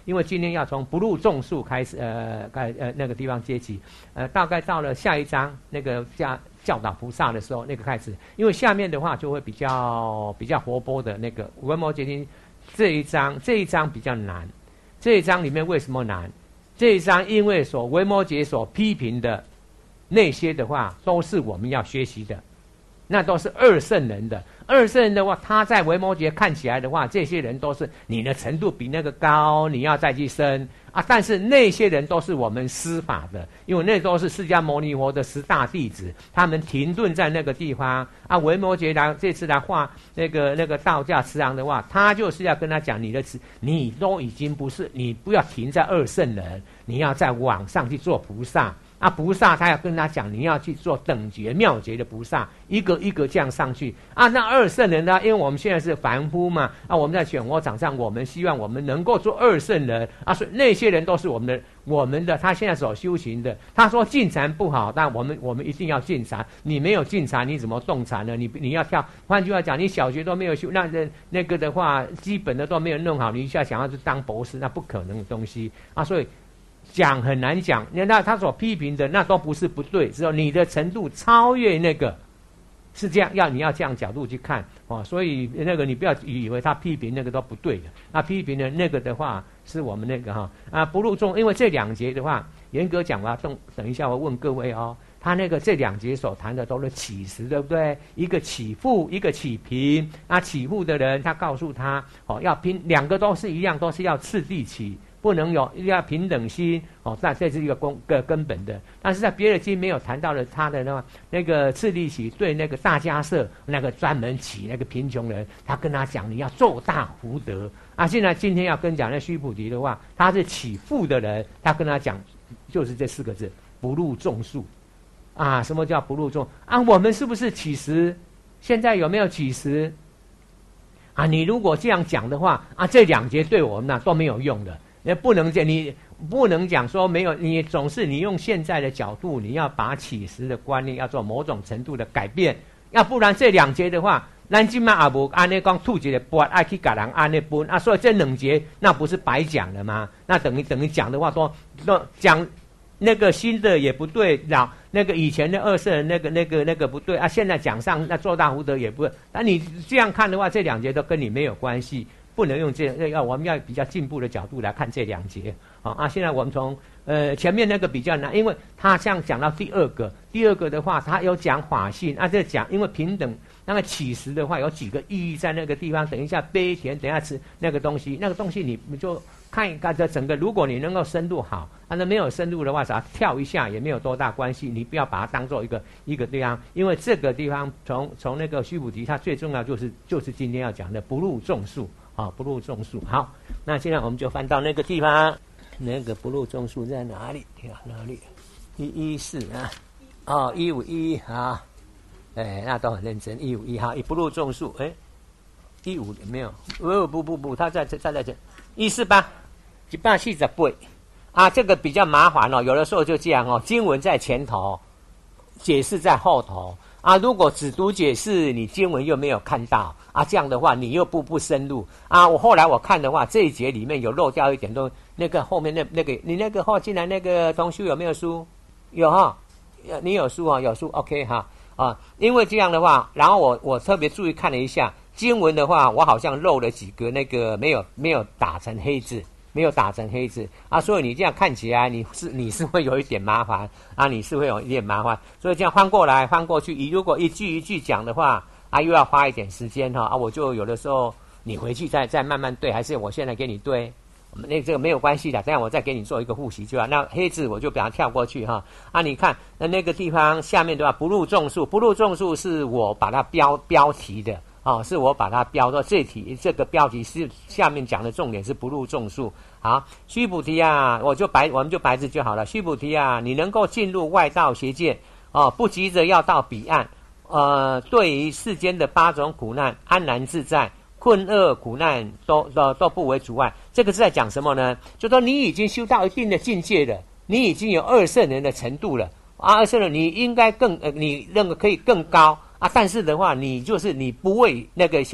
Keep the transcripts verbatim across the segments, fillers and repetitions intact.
因为今天要从不入众数开始，呃，呃呃那个地方接起，呃，大概到了下一章那个教教导菩萨的时候，那个开始，因为下面的话就会比较比较活泼的那个维摩诘经这一章，这一章比较难，这一章里面为什么难？这一章因为所维摩诘所批评的那些的话，都是我们要学习的。那都是二圣人的，二圣人的话，他在维摩诘看起来的话，这些人都是你的程度比那个高，你要再去升啊。但是那些人都是我们施法的，因为那都是释迦牟尼佛的十大弟子，他们停顿在那个地方啊。维摩诘来这次来画那个那个道驾慈航的话，他就是要跟他讲，你的你都已经不是，你不要停在二圣人，你要再往上去做菩萨。啊，菩萨他要跟他讲，你要去做等觉妙觉的菩萨，一个一个这样上去啊。那二圣人呢？因为我们现在是凡夫嘛，啊，我们在漩涡场上，我们希望我们能够做二圣人啊，所以那些人都是我们的，我们的他现在所修行的。他说进禅不好，但我们我们一定要进禅。你没有进禅，你怎么动禅呢？你你要跳，换句话讲，你小学都没有修，那那个的话，基本的都没有弄好，你一下想要去当博士，那不可能的东西啊，所以。讲很难讲，那他所批评的那都不是不对，只有你的程度超越那个，是这样，要你要这样角度去看哦。所以那个你不要以为他批评那个都不对的，那批评的那个的话是我们那个哈啊不入众，因为这两节的话，严格讲吧，等等一下我问各位哦，他那个这两节所谈的都是起实，对不对？一个起伏，一个起平。那起伏的人，他告诉他哦要平，两个都是一样，都是要次第起。不能有要平等心哦，那这是一个根个根本的。但是在别的经没有谈到了他的那那个次第起对那个大迦叶那个专门起那个贫穷人，他跟他讲你要做大福德啊。现在今天要跟讲那须菩提的话，他是起富的人，他跟他讲就是这四个字：不入众数啊。什么叫不入众啊？我们是不是起实？现在有没有起实啊？你如果这样讲的话啊，这两节对我们呢都没有用的。也不能讲，你不能讲说没有，你总是你用现在的角度，你要把起实的观念要做某种程度的改变，要不然这两节的话，咱今嘛也无安尼讲吐一个钵，爱去给人安尼分啊，所以这两节那不是白讲了吗？那等于等于讲的话都都讲那个新的也不对，老那个以前的二圣人那个那个那个不对啊，现在讲上那做大福德也不对，那你这样看的话，这两节都跟你没有关系。不能用这要我们要比较进步的角度来看这两节啊啊！现在我们从呃前面那个比较难，因为他这样讲到第二个，第二个的话，他有讲法性啊，这讲因为平等那个起实的话，有几个意义在那个地方。等一下悲田，等一下吃那个东西，那个东西你你就看一看这整个，如果你能够深入好，啊，那没有深入的话，只要跳一下也没有多大关系。你不要把它当做一个一个地方，因为这个地方从从那个须菩提，它最重要就是就是今天要讲的不入众数。啊，不入众数。好，那现在我们就翻到那个地方，那个不入众数在哪里？哪里？一一四啊，哦，一五一啊，哎，那都很认真。一五一哈，一不入众数，哎，一五没有，不不不不，他在这，他在这，一四八，一百四十八啊，这个比较麻烦哦，有的时候就这样哦，经文在前头，解释在后头。啊，如果只读解释，你经文又没有看到啊，这样的话你又不不深入啊。我后来我看的话，这一节里面有漏掉一点东西，那个后面那那个你那个后进来那个同修有没有书？有哈，你有书啊，有书 ，OK 哈啊。因为这样的话，然后我我特别注意看了一下经文的话，我好像漏了几个那个没有没有打成黑字。没有打成黑字啊，所以你这样看起来你是你是会有一点麻烦啊，你是会有一点麻烦，所以这样翻过来翻过去，你如果一句一句讲的话啊，又要花一点时间哈啊，我就有的时候你回去再再慢慢对，还是我现在给你对，那这个没有关系的，等一下我再给你做一个复习就好。那黑字我就把它跳过去哈啊，你看那那个地方下面的话，不入众数，不入众数是我把它标标题的。哦，是我把它标到这题，这个标题是下面讲的重点是不入众数。好，须菩提啊，我就白我们就白字就好了。须菩提啊，你能够进入外道邪见，哦，不急着要到彼岸，呃，对于世间的八种苦难安然自在，困厄苦难都都都不为阻碍。这个是在讲什么呢？就说你已经修到一定的境界了，你已经有二圣人的程度了啊，二圣人你应该更呃，你认为可以更高。啊，但是的话，你就是你不为那个邪，你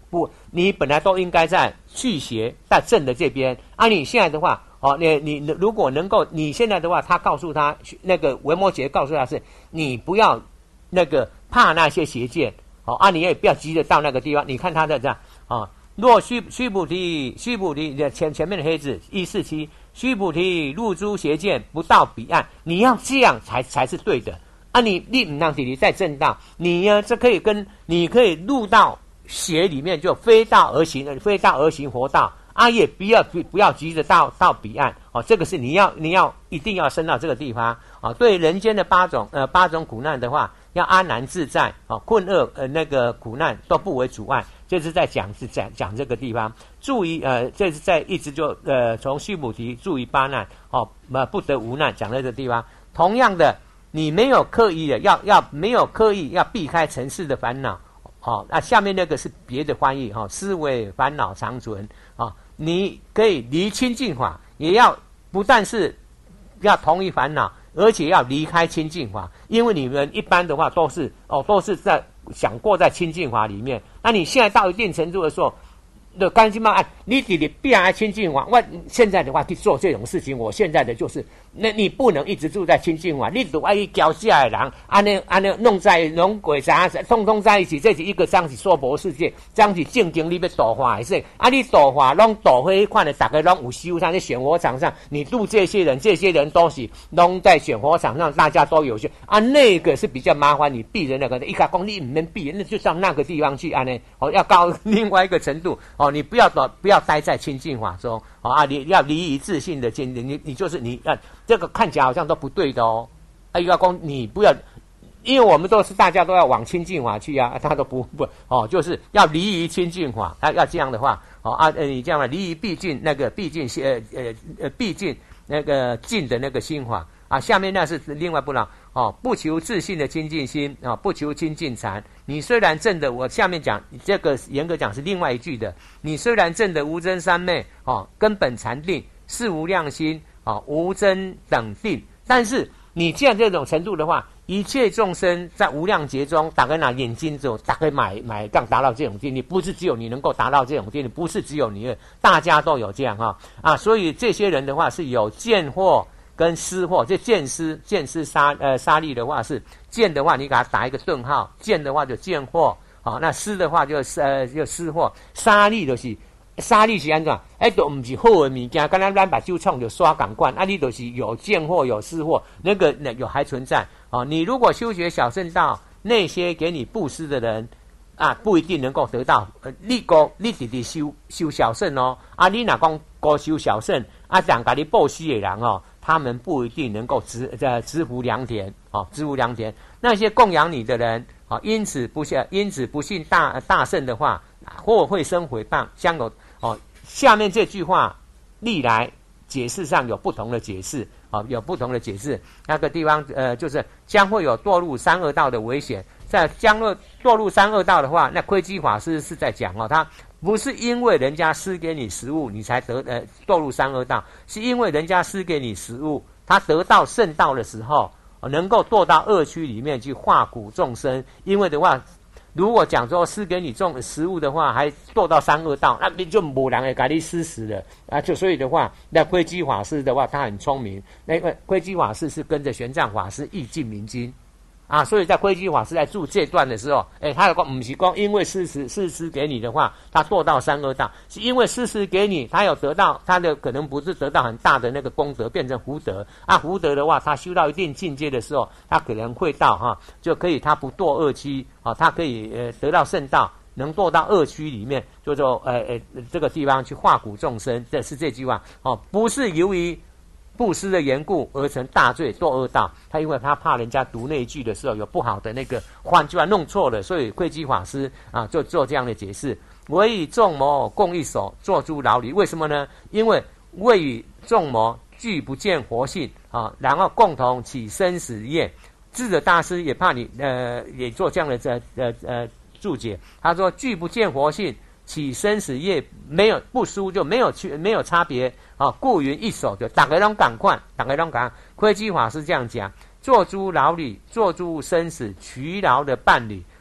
不，你本来都应该在去邪在正的这边，啊，你现在的话，哦，你你如果能够，你现在的话，他告诉他那个维摩诘告诉他是，你不要那个怕那些邪见，哦，啊，你也不要急着到那个地方，你看他的这样，啊，若须须菩提，须菩提前前面的黑字一四七，须菩提入诸邪见，不到彼岸，你要这样才才是对的。啊你，你你唔让你在正道，你呢这可以跟你可以入到邪里面，就非道而行，非道而行佛道啊，也不要不不要急着到到彼岸哦，这个是你要你要一定要升到这个地方啊。对人间的八种呃八种苦难的话，要安然自在啊，困厄呃那个苦难都不为阻碍。这是在讲是讲讲这个地方，注意呃，这是在一直就呃从须菩提注意八难哦，呃不得无难讲在这个地方，同样的。你没有刻意的要要没有刻意要避开尘世的烦恼，哦，那下面那个是别的翻译哈、哦，思维烦恼常存啊、哦，你可以离清净法，也要不但是要同一烦恼，而且要离开清净法，因为你们一般的话都是哦都是在想过在清净法里面，那你现在到一定程度的时候。就干脆嘛，啊，你弟弟变来清净法，我现在的话去做这种事情，我现在的就是，那你不能一直住在清净法，你都爱去交下的人，安尼安尼弄在弄鬼啥，通通在一起，这是一个章是娑婆世界，章是正经你要度化还是？啊，你度化拢度回看的，大家拢有修上在选火场上，你度这些人，这些人都是拢在选火场上，大家都有修啊，那个是比较麻烦，你避人那个，一卡讲你唔能避，那就到那个地方去，安尼哦，要到另外一个程度哦。你不要不要待在清净法中，哦啊，你要离于自信的见，你你就是你啊，这个看起来好像都不对的哦。啊，要讲你不要，因为我们都是大家都要往清净法去啊，他都不不哦，就是要离于清净法，啊，要这样的话，哦啊，呃，你这样的离于毕竟那个毕竟呃呃呃毕竟那个净的那个心法啊，下面那是另外不能哦，不求自信的清净心啊、哦，不求清净禅。你虽然证的，我下面讲这个严格讲是另外一句的。你虽然证的无真三昧哦，根本禅定是无量心哦，无真等定，但是你这样这种程度的话，一切众生在无量劫中，大概拿眼睛之后，大概买买刚达到这种境界，不是只有你能够达到这种境界，不是只有你，大家都有这样哈 啊, 啊，所以这些人的话是有见惑。跟施惑，这见施见施杀呃杀力的话是见的话，你给它打一个顿号；见的话就见惑，好、哦，那施的话就呃就施惑，杀力就是杀力是安怎？哎，都不是好的物件，刚刚咱把酒创就刷港罐，啊，你都是有见惑有施惑，那个那有还存在哦。你如果修学小乘道，那些给你布施的人。啊，不一定能够得到。呃，你个你直直修修小乘哦，啊，你若讲高修小乘，啊，想给你布施的人哦，他们不一定能够知呃知福良田哦，知福良田。那些供养你的人啊、哦，因此不信，因此不信大大乘的话，或会生毁谤，相有哦。下面这句话历来解释上有不同的解释啊、哦，有不同的解释。那个地方呃，就是将会有堕入三恶道的危险。在将恶堕入三恶道的话，那窥基法师是在讲哦，他不是因为人家施给你食物，你才得呃堕入三恶道，是因为人家施给你食物，他得到圣道的时候，能够堕到恶趣里面去化苦众生。因为的话，如果讲说施给你种食物的话，还堕到三恶道，那边就没人会给你施食了啊！就所以的话，那窥基法师的话，他很聪明，那个窥基法师是跟着玄奘法师译尽明经。啊，所以在窥基法师在注这段的时候，哎，他有讲不是讲因为施食施食给你的话，他堕到三恶道，是因为施食给你，他有得到他的可能不是得到很大的那个功德，变成福德啊。福德的话，他修到一定境界的时候，他可能会到哈、啊，就可以他不堕恶趣啊，他可以呃得到圣道，能堕到恶趣里面，就说呃呃这个地方去化苦众生，这是这句话哦、啊，不是由于。布施的缘故而成大罪堕恶道，他因为他怕人家读那一句的时候有不好的那个换句话弄错了，所以窥基法师啊就做这样的解释。唯与众魔共一手，做诸牢里。为什么呢？因为未与众魔俱不见活性啊，然后共同起生死业。智者大师也怕你呃也做这样的呃呃呃注解，他说俱不见活性。起生死业没有不输就没有去没有差别啊，故云一手就大家拢赶快，大家拢赶快。窥基法师这样讲，做诸牢里，做诸生死，劬劳的伴侣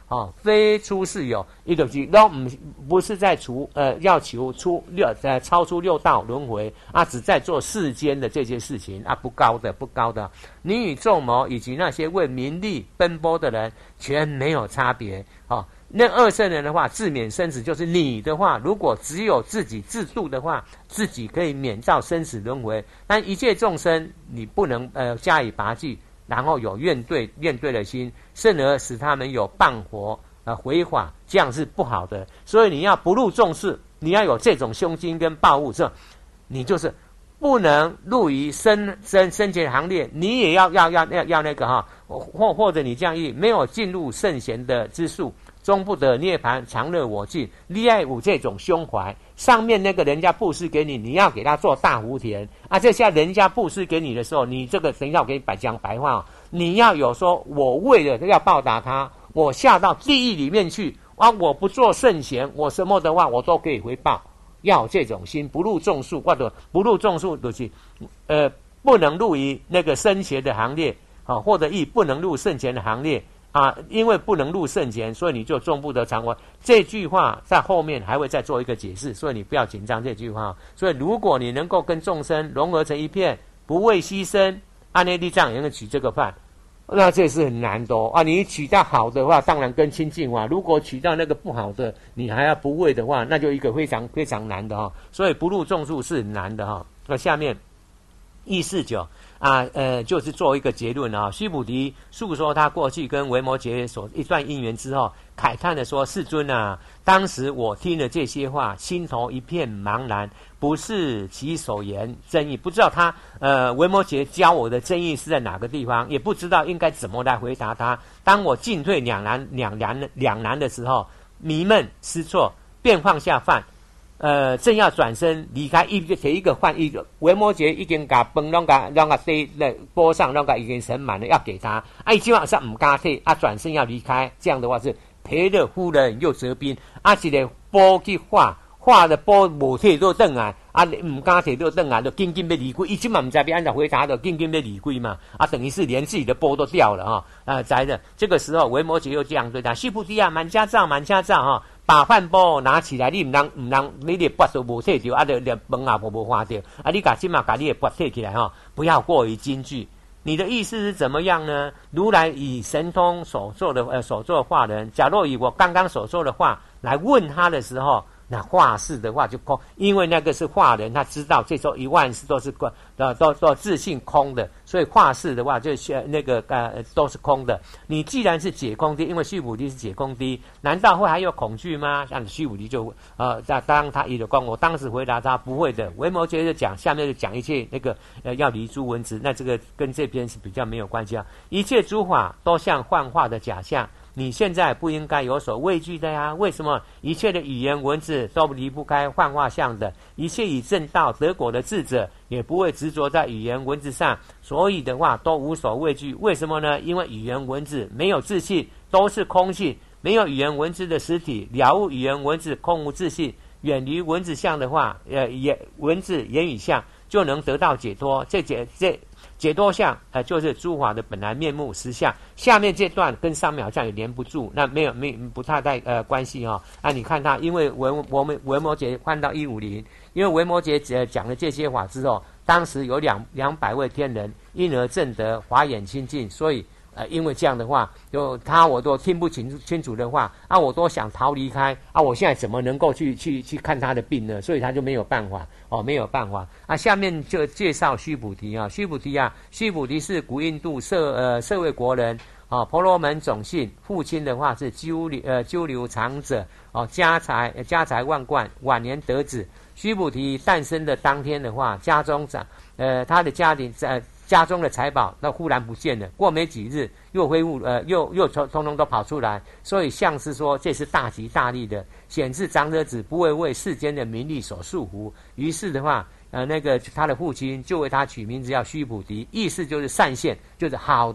哦，非出世有，伊就是都唔不是在除呃要求出六呃超出六道轮回啊，只在做世间的这些事情啊，不高的不高的，你与众谋以及那些为名利奔波的人，全没有差别哦。那二圣人的话，自免生死，就是你的话，如果只有自己自度的话，自己可以免造生死轮回，但一切众生你不能呃加以拔济。然后有怨对怨对的心，甚而使他们有谤佛呃回法，这样是不好的。所以你要不入众事，你要有这种胸襟跟抱负，这你就是不能入于生生生前行列，你也要要要要要那个哈，或或者你这样一没有进入圣贤的之术，终不得涅槃常乐我净。你要有这种胸怀，上面那个人家布施给你，你要给他做大福田啊！这下人家布施给你的时候，你这个等一下我给你白讲白话、哦，你要有说，我为了要报答他，我下到地狱里面去啊！我不做圣贤，我什么的话我都可以回报。要有这种心，不入众数，或者不入众数就是呃不能入于那个圣贤的行列啊，或者亦不能入圣贤的行列。啊，因为不能入圣贤，所以你就终不得常活。这句话在后面还会再做一个解释，所以你不要紧张这句话。所以如果你能够跟众生融合成一片，不畏牺牲，按内地藏也能取这个饭，那这是很难的哦。啊，你取到好的话，当然更亲近嘛。如果取到那个不好的，你还要不畏的话，那就一个非常非常难的哈、哦。所以不入众数是很难的哈、哦。那下面一四九。啊，呃，就是做一个结论啊。须菩提述说他过去跟维摩诘所一段因缘之后，慨叹的说：“世尊啊，当时我听了这些话，心头一片茫然，不是其所言真意，不知道他呃维摩诘教我的真意是在哪个地方，也不知道应该怎么来回答他。当我进退两难、两难、两难的时候，迷闷失措，便放下饭。”呃，正要转身离开，一提一个饭，一个维摩诘已经把饭拢甲拢甲堆在钵上，拢甲已经盛满了，要给他。啊，伊基本上唔敢退，啊，转身要离开，这样的话是赔了夫人又折兵。啊，一个钵去化，化的钵无退到转来，啊，唔敢退到转来，就紧紧要离开。伊基本唔知要按照回答，就紧紧要离开嘛。啊，等于是连自己的钵都掉了啊！啊，在的这个时候，维摩诘又这样对他：须菩提啊，满家藏，满家藏哈。把饭钵拿起来，你唔能唔能，你的钵都无摕着，啊，就连饭也无无花掉，啊，你把今嘛把你的钵摕起来哈，不要过于惊惧。你的意思是怎么样呢？如来以神通所做的呃所做的话人，假若以我刚刚所说的话来问他的时候，那化事的话就空，因为那个是化人，他知道这时候一万事都是空，呃，都都自信空的，所以化事的话就是那个呃都是空的。你既然是解空谛，因为须菩提是解空谛，难道会还有恐惧吗？像须菩提就呃，在当他一的光，我当时回答他不会的。维摩诘就讲，下面就讲一切那个呃要离诸文字，那这个跟这篇是比较没有关系啊。一切诸法都像幻化的假象。你现在不应该有所畏惧的呀？为什么？一切的语言文字都离不开幻化相的，一切以正道得果的智者也不会执着在语言文字上，所以的话都无所畏惧。为什么呢？因为语言文字没有自信，都是空性，没有语言文字的实体，了悟语言文字空无自信，远离文字相的话，呃，言文字言语相就能得到解脱。这解这。解脱相，呃，就是诸法的本来面目实相。下面这段跟上面好像也连不住，那没有没不太带呃关系哈、哦。啊，你看他，因为维我们维摩诘换到一五零，因为维摩诘呃讲了这些法之后，当时有两两百位天人因而证得华眼清净，所以呃，因为这样的话，就他我都听不清楚清楚的话，啊，我都想逃离开，啊，我现在怎么能够去去去看他的病呢？所以他就没有办法，哦，没有办法。啊，下面就介绍须菩提啊，须菩提啊，须菩提是古印度舍呃舍卫国人。啊，婆罗门种姓，父亲的话是鸠留呃鸠留长者，哦，家财家财万贯，晚年得子。须菩提诞生的当天的话，家中长呃他的家庭在。呃家中的财宝那忽然不见了，过没几日又恢复，呃，又又通通通都跑出来，所以像是说这是大吉大利的，显示长者子不会为世间的名利所束缚。于是的话，呃，那个他的父亲就为他取名字叫须菩提，意思就是善现，就是好的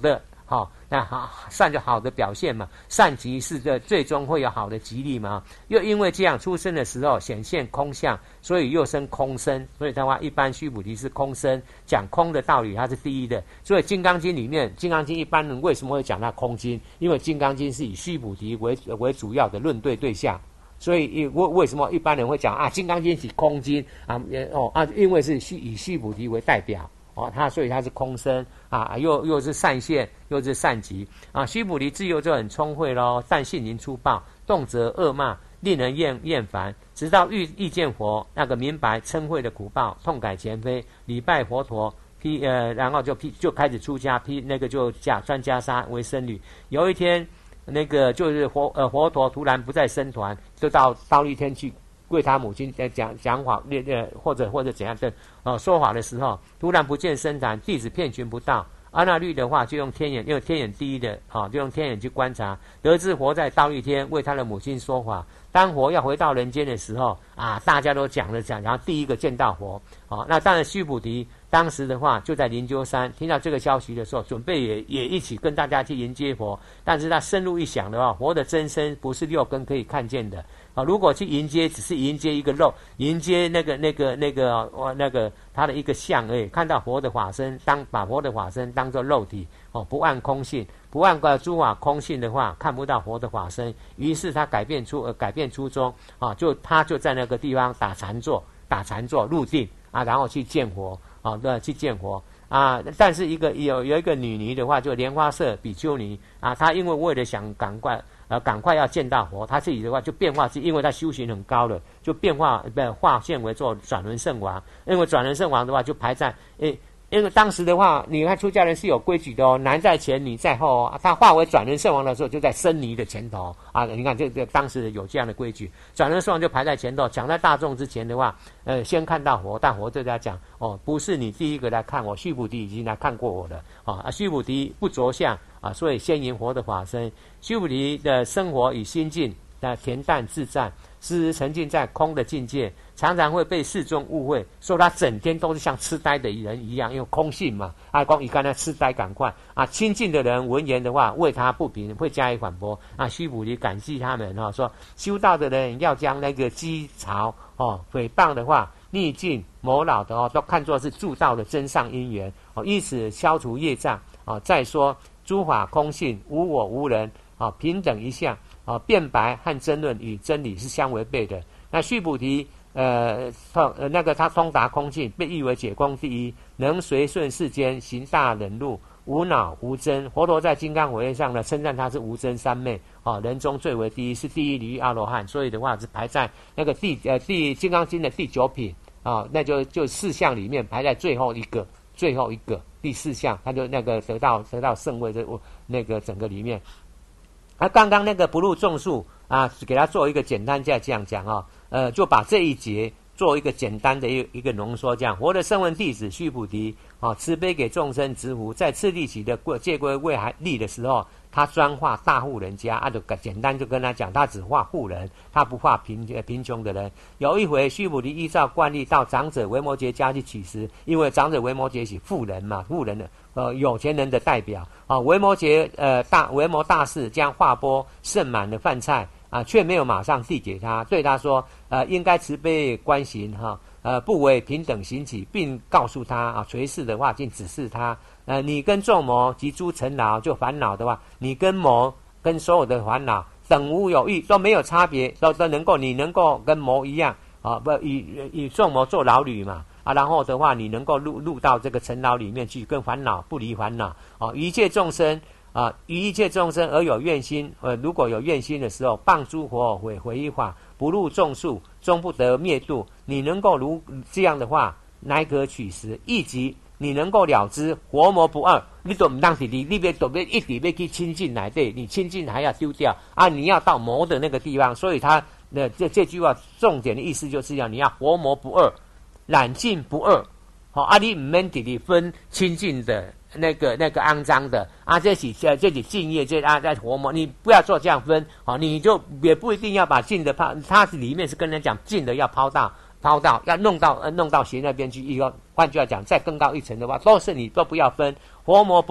好、哦，那好善就好的表现嘛，善吉是这最终会有好的吉利嘛。又因为这样出生的时候显现空相，所以又生空身，所以的话一般须菩提是空身，讲空的道理它是第一的。所以《金刚经》里面，《金刚经》一般人为什么会讲它空经？因为《金刚经》是以须菩提为为主要的论对对象。所以为为什么一般人会讲啊，《金刚经》是空经啊？哦啊，因为是须以须菩提为代表。哦，他所以他是空身啊，又又是善现，又是善集啊。须菩提自幼就很聪慧咯，但性情粗暴，动辄恶骂，令人厌厌烦。直到遇遇见佛，那个明白嗔恚的苦报，痛改前非，礼拜佛陀，披呃，然后就披就开始出家，披那个就嫁穿袈裟为僧侣。有一天，那个就是佛呃佛陀突然不在僧团，就到忉利天去。为他母亲在讲讲法，呃，或者或者怎样的呃说法的时候，突然不见僧坛，弟子遍寻不到。阿那律的话，就用天眼，用天眼第一的，啊，就用天眼去观察，得知佛在忉利天为他的母亲说法。当佛要回到人间的时候，啊，大家都讲了讲，然后第一个见到佛，啊，那当然须菩提当时的话就在灵鹫山，听到这个消息的时候，准备也也一起跟大家去迎接佛。但是他深入一想的话，佛的真身不是六根可以看见的。啊，如果去迎接，只是迎接一个肉，迎接那个那个那个哦那个他的一个像而已。看到佛的法身，当把佛的法身当作肉体，哦，不按空性，不按个诸法空性的话，看不到佛的法身。于是他改变出呃改变初衷啊，就他就在那个地方打禅坐，打禅坐入定啊，然后去见佛啊，对，去见佛。啊，但是一个有有一个女尼的话，就莲花色比丘尼啊，她因为为了想赶快呃赶快要见到佛，她自己的话就变化，因为她修行很高了，就变化呃化现为做转轮圣王。因为转轮圣王的话就排在诶。因为当时的话，你看出家人是有规矩的哦，男在前，女在后哦。他化为转轮圣王的时候，就在僧尼的前头啊。你看，这这当时有这样的规矩，转轮圣王就排在前头，讲在大众之前的话，呃，先看到佛，但佛就在讲哦，不是你第一个来看我，须菩提已经来看过我了啊。须菩提不着相啊，所以先迎佛的法身。须菩提的生活与心境的恬淡自在，时时沉浸在空的境界。常常会被世众误会，说他整天都是像痴呆的人一样，因为空性嘛。啊，光一看他痴呆，赶快啊！亲近的人闻言的话，为他不平，会加以反驳。啊，须菩提感激他们哦，说修道的人要将那个讥嘲哦、诽谤的话、逆境谋扰的哦，都看作是助道的真上因缘哦，以此消除业障哦。再说诸法空性，无我无人啊、哦，平等一相啊、哦，辩白和争论与真理是相违背的。那须菩提。呃，通呃那个他通达空性，被誉为解空第一，能随顺世间，行大忍辱，无恼无争。佛陀在金刚火焰上呢，称赞他是无争三昧啊、哦，人中最为第一，是第一离欲阿罗汉。所以的话是排在那个第呃第金刚经的第九品啊、哦，那就就四项里面排在最后一个，最后一个第四项，他就那个得到得到圣位的那个整个里面。而、啊、刚刚那个不入众数啊，给他做一个简单再这样讲啊、哦。呃，就把这一节做一个简单的一一个浓缩，这样佛的声闻弟子须菩提啊，慈悲给众生直福，在次第起的戒归未还立的时候，他专化大户人家啊，就简单就跟他讲，他只化户人，他不化贫贫穷的人。有一回，须菩提依照惯例到长者维摩诘家去乞食，因为长者维摩诘是富人嘛，富人的呃有钱人的代表啊。维摩诘呃大维摩大士将化钵盛满的饭菜。啊，却没有马上递给他，对他说：“呃，应该慈悲观行哈，呃，不为平等行起，并告诉他啊，垂视的话，并指示他，呃，你跟众魔及诸尘劳就烦恼的话，你跟魔跟所有的烦恼等无有异，都没有差别，都都能够，你能够跟魔一样啊，不以以众魔做劳旅嘛。”啊，然后的话，你能够入入到这个尘劳里面去，跟烦恼不离烦恼啊，一切众生。啊，于一切众生而有愿心，呃，如果有愿心的时候，谤诸佛毁毁一法，不入众数，终不得灭度。你能够如这样的话，乃可取食。亦即你能够了知活魔不二，你都唔当是你那边都别一直要去亲近来对，你亲近还要丢掉啊，你要到魔的那个地方。所以他的这这句话重点的意思就是要你要活魔不二，染净不二。好、哦，啊，你唔免直直分亲近的。那个那个肮脏的啊，这是这这是净业，这啊在活魔，你不要做这样分，好、哦，你就也不一定要把净的抛，它里面是跟人讲净的要抛到抛到，要弄到呃弄到邪那边去。一个换句话讲，再更高一层的话，都是你都不要分，活魔不二，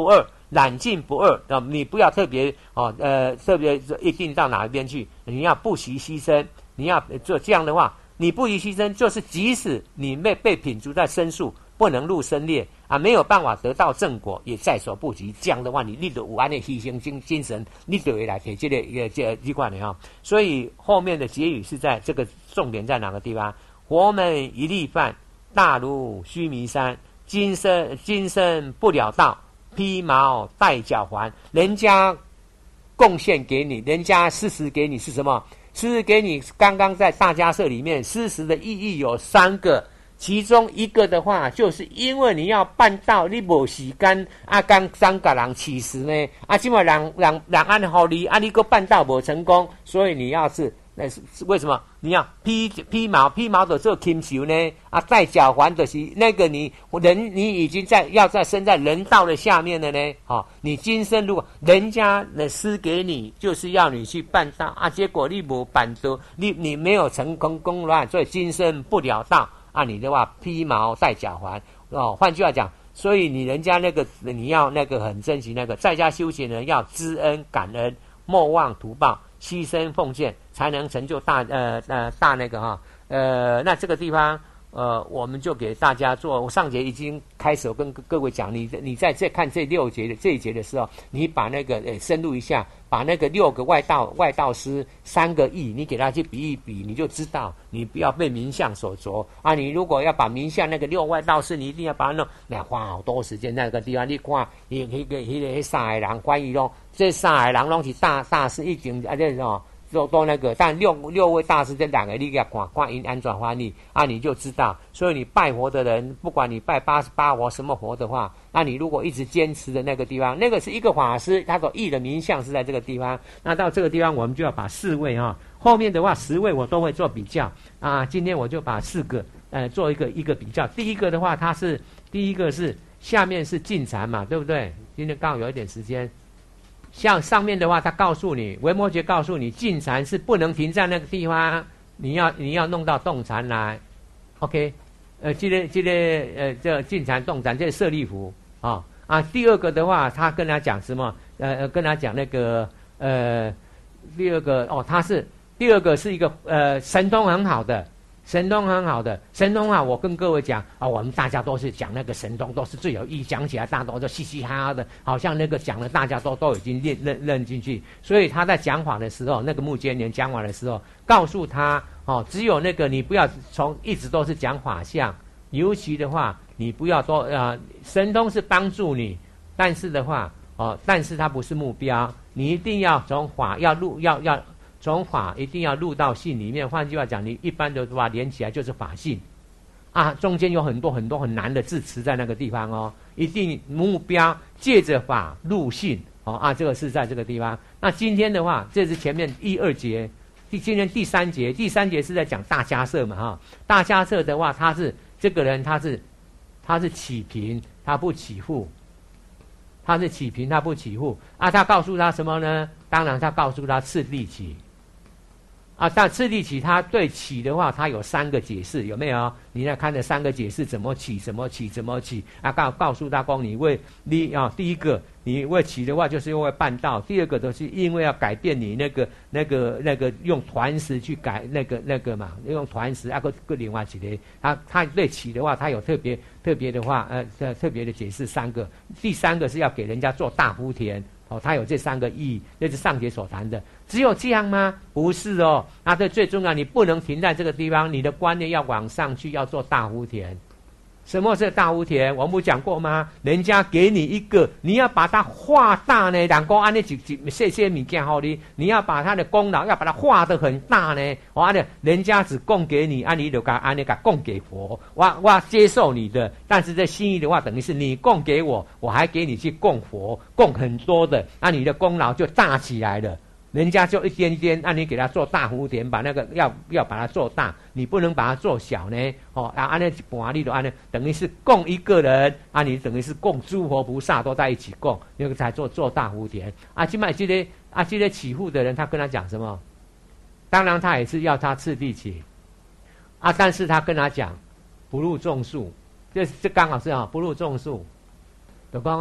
懒进不二啊，你不要特别哦呃特别一定到哪一边去，你要不惜牺牲，你要做这样的话，你不惜牺牲，就是即使你被被品足在申诉，不能入生列啊，没有办法得到正果，也在所不及。这样的话，你你就有安的牺牲精精神，你就会来给这个呃这这块的哈。所以后面的结语是在这个重点在哪个地方？佛门一粒饭，大如须弥山。今生今生不了道，披毛戴脚环。人家贡献给你，人家施食给你是什么？施食给你，刚刚在大家社里面施食的意义有三个。其中一个的话，就是因为你要办到，你无时间啊，刚三个人起食呢，啊，今晚人人人安好你，啊，你个办到无成功，所以你要是那是为什么？你要披披毛，披毛的做禽兽呢？啊，戴脚环的是那个你人，你已经在要在身在人道的下面了呢。好、哦，你今生如果人家的施给你，就是要你去办到啊，结果你无办到，你你没有成功功乱，所以今生不了道。按你的话，披毛戴脚环哦。换句话讲，所以你人家那个你要那个很珍惜那个在家修行人要知恩感恩，莫忘图报，牺牲奉献，才能成就大呃呃大那个哈呃那这个地方呃我们就给大家做。我上节已经开始我跟各位讲，你你在这看这六节的这一节的时候，你把那个呃深入一下，把那个六个外道外道师三个义，你给他去比一比，你就知道，你不要被名相所着啊！你如果要把名相那个六外道士，你一定要把它弄，那花好多时间那个地方。你看，那那个那个三个人关于咯，这三个人拢是大大师已经啊这种。都都那个，但六六位大师这两个你给他看看因安转翻译啊，你就知道。所以你拜佛的人，不管你拜八十八佛什么佛的话，那你如果一直坚持的那个地方，那个是一个法师，他所译的名相是在这个地方。那到这个地方，我们就要把四位哈、哦，后面的话十位我都会做比较啊。今天我就把四个呃做一个一个比较。第一个的话，它是第一个是下面是净禅嘛，对不对？今天刚好有一点时间。像上面的话，他告诉你，维摩诘告诉你，净禅是不能停在那个地方，你要你要弄到动禅来 ，OK， 呃，这个这个呃，这净禅动禅这是舍利弗啊啊。第二个的话，他跟他讲什么？呃，跟他讲那个呃，第二个哦，他是第二个是一个呃神通很好的。神通很好的神通啊，我跟各位讲啊，我们大家都是讲那个神通，都是最有意义，讲起来大家都就嘻嘻哈哈的，好像那个讲的大家都都已经认认认进去。所以他在讲法的时候，那个目犍连讲法的时候，告诉他哦，只有那个你不要从一直都是讲法相，尤其的话，你不要多呃，神通是帮助你，但是的话哦，但是它不是目标，你一定要从法要入要要。从法一定要入到性里面，换句话讲，你一般的话连起来就是法性啊，中间有很多很多很难的字词在那个地方哦，一定目标借着法入性哦啊，这个是在这个地方。那今天的话，这是前面一二节，第今天第三节，第三节是在讲大迦叶嘛哈，大迦叶的话，他是这个人他是他是起贫，他不起富。他是起贫，他不起富啊！他告诉他什么呢？当然，他告诉他次第起。啊，但次第起，他对起的话，他有三个解释，有没有？你来看这三个解释怎么起，怎么起，怎么起啊？告告诉他光，你为你啊，第一个你为起的话，就是因为办道；第二个都是因为要改变你那个那个那个用团石去改那个那个嘛，用团石啊个个另外几类。他他对起的话，他有特别特别的话，呃，特别的解释三个。第三个是要给人家做大福田。哦，它有这三个意义，那是上节所谈的。只有这样吗？不是哦。那这最重要，你不能停在这个地方，你的观念要往上去，要做大福田。什么是大福田？我们不讲过吗？人家给你一个，你要把它化大呢。两公安那几几谢谢物件好你，你要把他的功劳要把它化得很大呢。完了，人家只供给你，啊，你就把安那个供给佛，我我接受你的，但是这心意的话，等于是你供给我，我还给你去供佛，供很多的，那、啊、你的功劳就大起来了。人家就一点一点，按你给他做大福田，把那个要要把它做大，你不能把它做小呢。哦，啊，按那一半你都按那，等于是供一个人，啊，你等于是供诸佛菩萨都在一起供，那个才做做大福田。啊，今麦这些啊这些起户的人，他跟他讲什么？当然他也是要他次第起，啊，但是他跟他讲不入众数，这这刚好是啊，不入众数。就讲啊，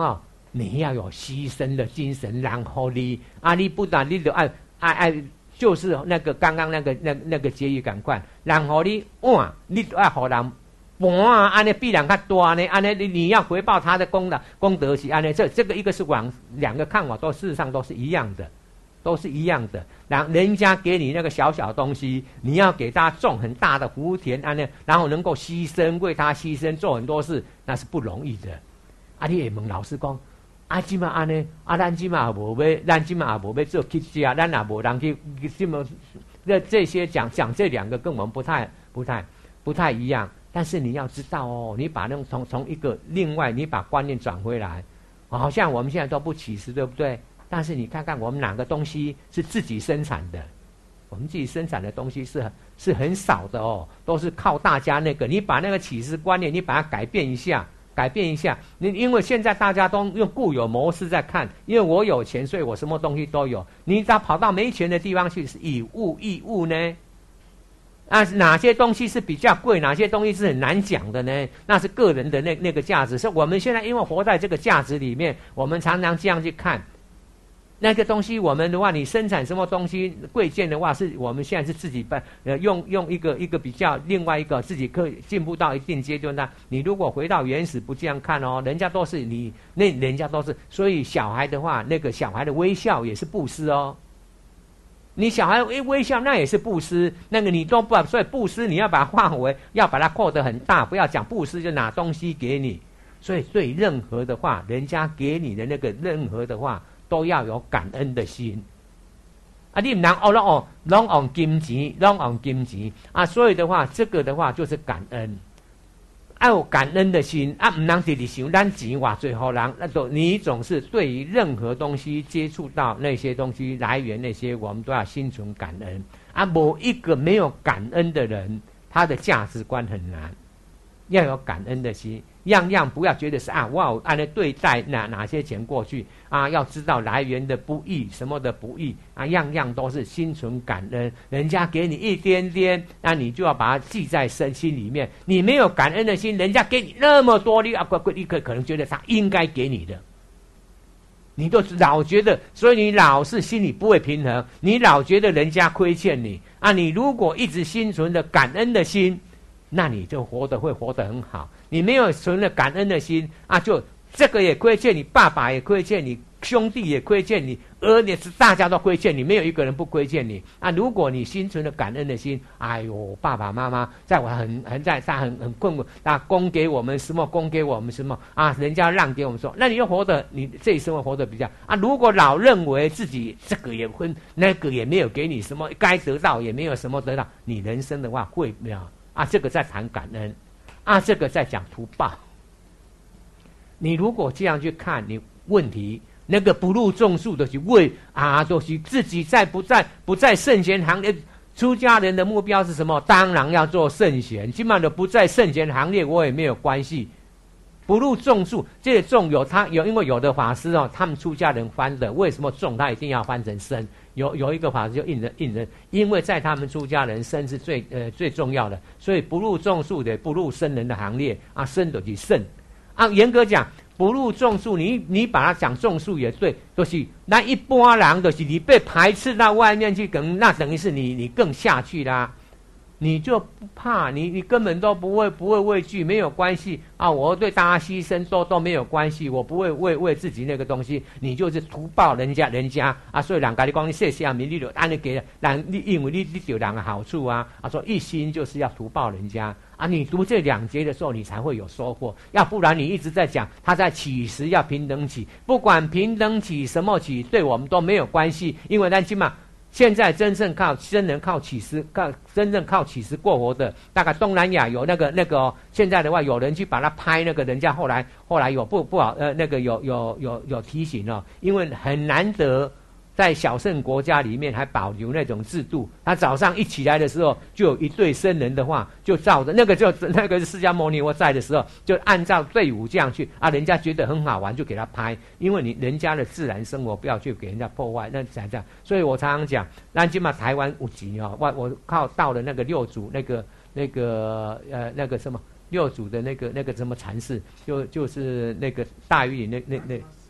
你要有牺牲的精神，然后你啊，你不但你就爱爱爱，就是那个刚刚那个那那个结语赶快，然后你哇，你就爱好人。哇，安尼比人较大呢，安尼你你要回报他的功德功德是安尼，这这个一个是往两个看法都事实上都是一样的，都是一样的。然后人家给你那个小小东西，你要给他种很大的福田安尼，然后能够牺牲为他牺牲做很多事，那是不容易的。啊，你会问老师讲，啊，即嘛安尼，啊，咱即嘛也无要，咱即嘛也无要做乞食，咱也无人去这么这这些讲讲这两个跟我们不太不太不太一样。但是你要知道哦，你把那种从从一个另外，你把观念转回来，好像我们现在都不起食，对不对？但是你看看我们哪个东西是自己生产的，我们自己生产的东西是是很少的哦，都是靠大家那个。你把那个起食观念，你把它改变一下，改变一下。你因为现在大家都用固有模式在看，因为我有钱，所以我什么东西都有。你只要跑到没钱的地方去，是以物易物呢？啊，哪些东西是比较贵，哪些东西是很难讲的呢？那是个人的那那个价值。是我们现在因为活在这个价值里面，我们常常这样去看那个东西。我们的话，你生产什么东西贵贱的话，是我们现在是自己办，呃，用用一个一个比较，另外一个自己可以进步到一定阶段。那你如果回到原始，不这样看哦，人家都是你，那人家都是，所以小孩的话，那个小孩的微笑也是布施哦。你小孩一微笑，那也是布施，那个你都不，所以布施你要把它化为，要把它扩得很大，不要讲布施就拿东西给你。所以对任何的话，人家给你的那个任何的话，都要有感恩的心。啊，你唔能哦哦，拢用金钱，拢用金钱啊，所以的话，这个的话就是感恩。要有感恩的心啊，唔能直直想咱钱话最好人，那种你总是对于任何东西接触到那些东西来源那些，我们都要心存感恩啊。某一个没有感恩的人，他的价值观很难。要有感恩的心，样样不要觉得是啊，我有按照对待哪哪些钱过去啊，要知道来源的不易，什么的不易啊，样样都是心存感恩。人家给你一点点，那你就要把它记在身心里面。你没有感恩的心，人家给你那么多，你啊，你可可能觉得他应该给你的，你都老觉得，所以你老是心里不会平衡，你老觉得人家亏欠你啊。你如果一直心存着感恩的心，那你就活得会活得很好。你没有存了感恩的心啊，就这个也亏欠你，爸爸也亏欠你，兄弟也亏欠你，儿女是大家都亏欠你，没有一个人不亏欠你啊。如果你心存了感恩的心，哎呦，爸爸妈妈在我很很在他很很困苦，那供给我们什么，供给我们什么啊，人家让给我们说，那你就活得你这一生会活得比较啊。如果老认为自己这个也分，那个也没有给你什么，该得到也没有什么得到，你人生的话会没有。啊，这个在谈感恩，啊，这个在讲图报。你如果这样去看，你问题那个不入众数的去问啊，都是自己在不在不在圣贤行列。出家人的目标是什么？当然要做圣贤。基本上的不在圣贤行列，我也没有关系。不入众数，这个众有他有，因为有的法师哦，他们出家人翻的，为什么众他一定要翻成僧？有有一个法师就应人应人，因为在他们出家人僧是最呃最重要的，所以不入众数的不入僧人的行列啊，僧就是圣啊。严格讲，不入众数，你你把它讲众数也对，就是那一般人就是你被排斥到外面去，可能那等于是你你更下去啦。你就不怕，你你根本都不会不会畏惧，没有关系啊！我对大家牺牲都都没有关系，我不会为为自己那个东西，你就是图报人家人家啊！所以人家你讲你谢谢啊，你就按你给人，你因为你你有两个好处啊啊！说一心就是要图报人家啊！你读这两节的时候，你才会有收获，要不然你一直在讲他在起时要平等起，不管平等起什么起，对我们都没有关系，因为咱起码。现在真正靠真人靠起司靠真正靠起司过活的，大概东南亚有那个那个、哦，现在的话有人去把它拍那个，人家后来后来有不不好呃那个有有有有提醒哦，因为很难得在小圣国家里面还保留那种制度，他早上一起来的时候就有一对僧人的话，就照着那个就那个释迦牟尼佛在的时候，就按照队伍这样去啊，人家觉得很好玩就给他拍，因为你人家的自然生活不要去给人家破坏，那才这样。所以我常常讲，咱今嘛台湾有钱哦，我我靠到了那个六祖那个那个呃那个什么六祖的那个那个什么禅寺，就就是那个大禹那那那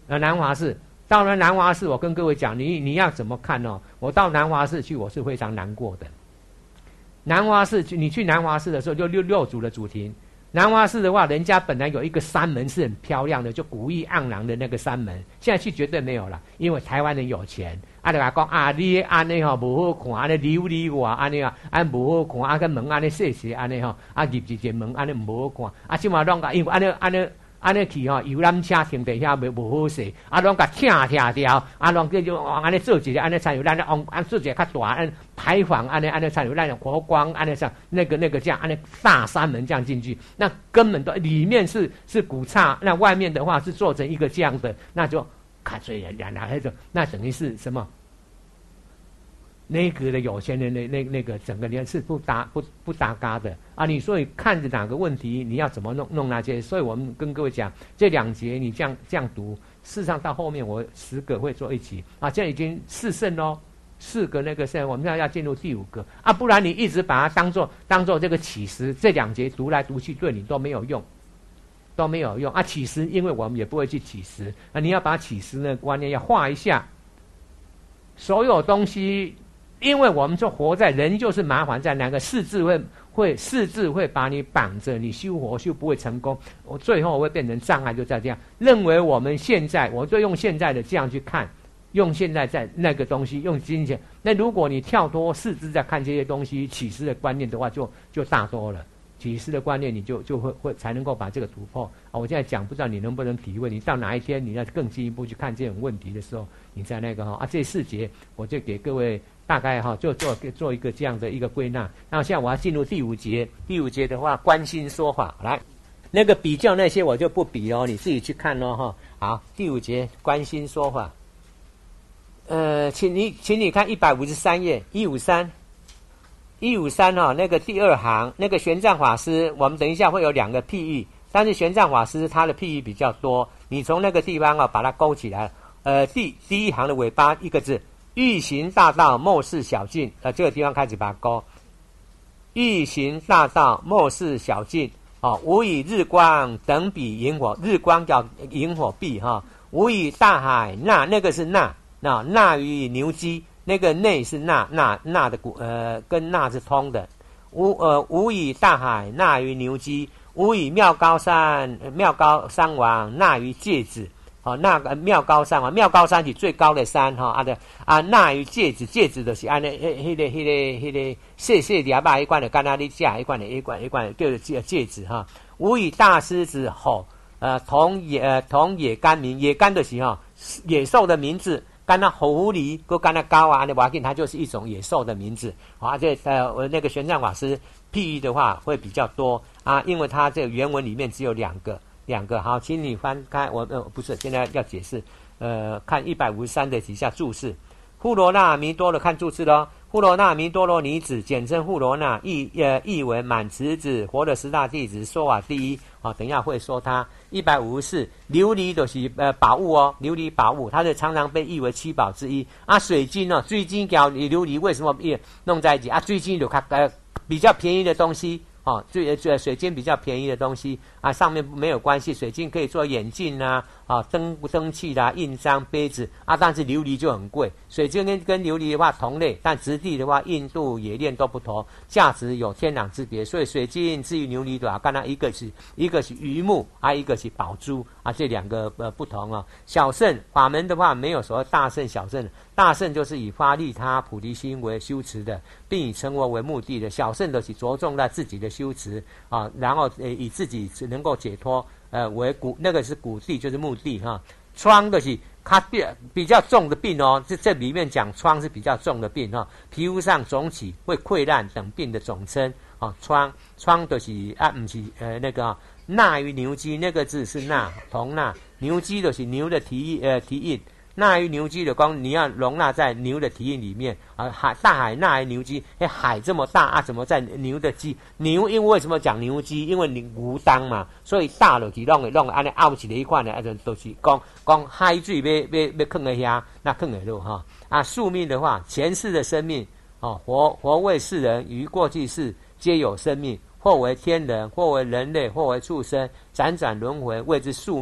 呃，南华寺。到了南华寺，我跟各位讲，你你要怎么看哦？我到南华寺去，我是非常难过的。南华寺去，你去南华寺的时候，就六六祖的主题。南华寺的话，人家本来有一个山门是很漂亮的，就古意盎然的那个山门，现在去绝对没有了，因为台湾人有钱，啊，就讲啊，你安尼吼无好看，安尼溜里外安尼啊，安无好看，啊个门安尼细细安尼吼，啊入一个门安尼无好看，啊即嘛拢个因为安尼安尼。安尼去吼，游览车停伫遐袂无好势，啊，拢甲拆拆掉，啊，拢叫做安尼做一个，安尼才有咱咧往安做一个较大，安牌坊，安尼安尼才有咱的国光，安尼像那个那个这样，安尼大山门这样进去，那根本都里面是是古刹，那外面的话是做成一个这样的，那就看所以两两那种，那等于是什么？那个的有钱人的那那个整个人是不搭不不搭嘎的啊！你所以看着哪个问题，你要怎么弄弄那些？所以我们跟各位讲，这两节你这样这样读，事实上到后面我十个会做一起啊，现在已经四胜喽，四个那个胜，我们现在要进入第五个啊，不然你一直把它当做当做这个起实，这两节读来读去对你都没有用，都没有用啊！起实，因为我们也不会去起实啊，你要把起实的观念要画一下，所有东西。因为我们就活在人就是麻烦在哪个四字会会四字会把你绑着，你修活修不会成功，我最后会变成障碍，就在这样认为我们现在，我就用现在的这样去看，用现在在那个东西用金钱。那如果你跳脱四字在看这些东西起司的观念的话，就就大多了。起司的观念你就就会会才能够把这个突破啊！我现在讲不知道你能不能体会，你到哪一天你要更进一步去看这种问题的时候，你在那个哈啊这四节我就给各位。大概哈就做做一个这样的一个归纳。那现在我要进入第五节，第五节的话观心说法，来那个比较那些我就不比哦，你自己去看哦哈。好，第五节观心说法，呃，请你请你看一百五十三页，一五三，一五三哈那个第二行那个玄奘法师，我们等一下会有两个譬喻，但是玄奘法师他的譬喻比较多，你从那个地方啊把它勾起来，呃，第第一行的尾巴一个字。欲行大道，莫视小径。呃，这个地方开始把它勾。欲行大道，莫视小径。哦，无以日光等比萤火，日光叫萤火蔽哈。无以大海纳，那个是纳，那纳于牛鸡，那个内是纳纳纳的古呃，跟纳是通的。无呃无以大海纳于牛鸡，无以妙高山妙高山王纳于芥子。哦，那个妙高山啊，妙高山是最高的山哈、哦，啊的啊，那于戒指，戒指就是安尼，迄、迄个、迄个、迄个细细粒吧，一罐的干那里架，一罐的一罐一罐叫做戒戒指哈。无以大狮子吼，呃，同野呃同野干名，野干的是哈、哦，野兽的名字，干那狐狸，跟干那高啊，那瓦金它就是一种野兽的名字。好、啊，这呃我那个玄奘法师譬喻的话会比较多啊，因为它这个原文里面只有两个。两个好，请你翻开我呃不是现在要解释，呃看一百五十三的底下注释，富罗那弥多罗看注释咯，富罗那弥多罗尼子简称富罗那，译呃译为满慈子，活的十大弟子，说法第一。好、哦，等一下会说他一百五十四琉璃就是呃宝物哦，琉璃宝物，它是常常被译为七宝之一啊。水晶哦，水晶跟琉璃为什么弄在一起啊？水晶就看呃比较便宜的东西。哦，最最水晶比较便宜的东西啊，上面没有关系，水晶可以做眼镜啊，啊灯灯器啦、印章、杯子啊，但是琉璃就很贵。水晶跟跟琉璃的话同类，但质地的话，硬度、冶炼都不同，价值有天壤之别。所以水晶至于琉璃的话，刚才一个是一个是榆木啊，一个是宝珠啊，这两个呃不同啊。小乘法门的话，没有所谓大乘小乘，大乘就是以发利他菩提心为修持的，并以成佛为目的的。小乘的是着重在自己的修持啊，然后呃以自己能够解脱呃为古那个是古地就是目的哈。疮的是它比比较重的病哦，这这里面讲疮是比较重的病哈、哦，皮肤上肿起会溃烂等病的总称啊。疮疮的是啊不是呃那个纳于牛鸡那个字是纳同纳，牛鸡的是牛的蹄呃蹄印。纳于牛鸡的光，你要容纳在牛的蹄印里面啊。海大海纳于牛鸡，哎，海这么大啊，怎么在牛的鸡？牛因为为什么讲牛鸡？因为牛当嘛，所以大了去弄个弄个安尼凹起来一块呢，啊，就都是讲讲海水要要要放在遐，那放在落哈。啊，宿命的话，前世的生命哦，活活为世人，于过去世皆有生命，或为天人，或为人类，或为畜生，辗转轮回，谓之宿命。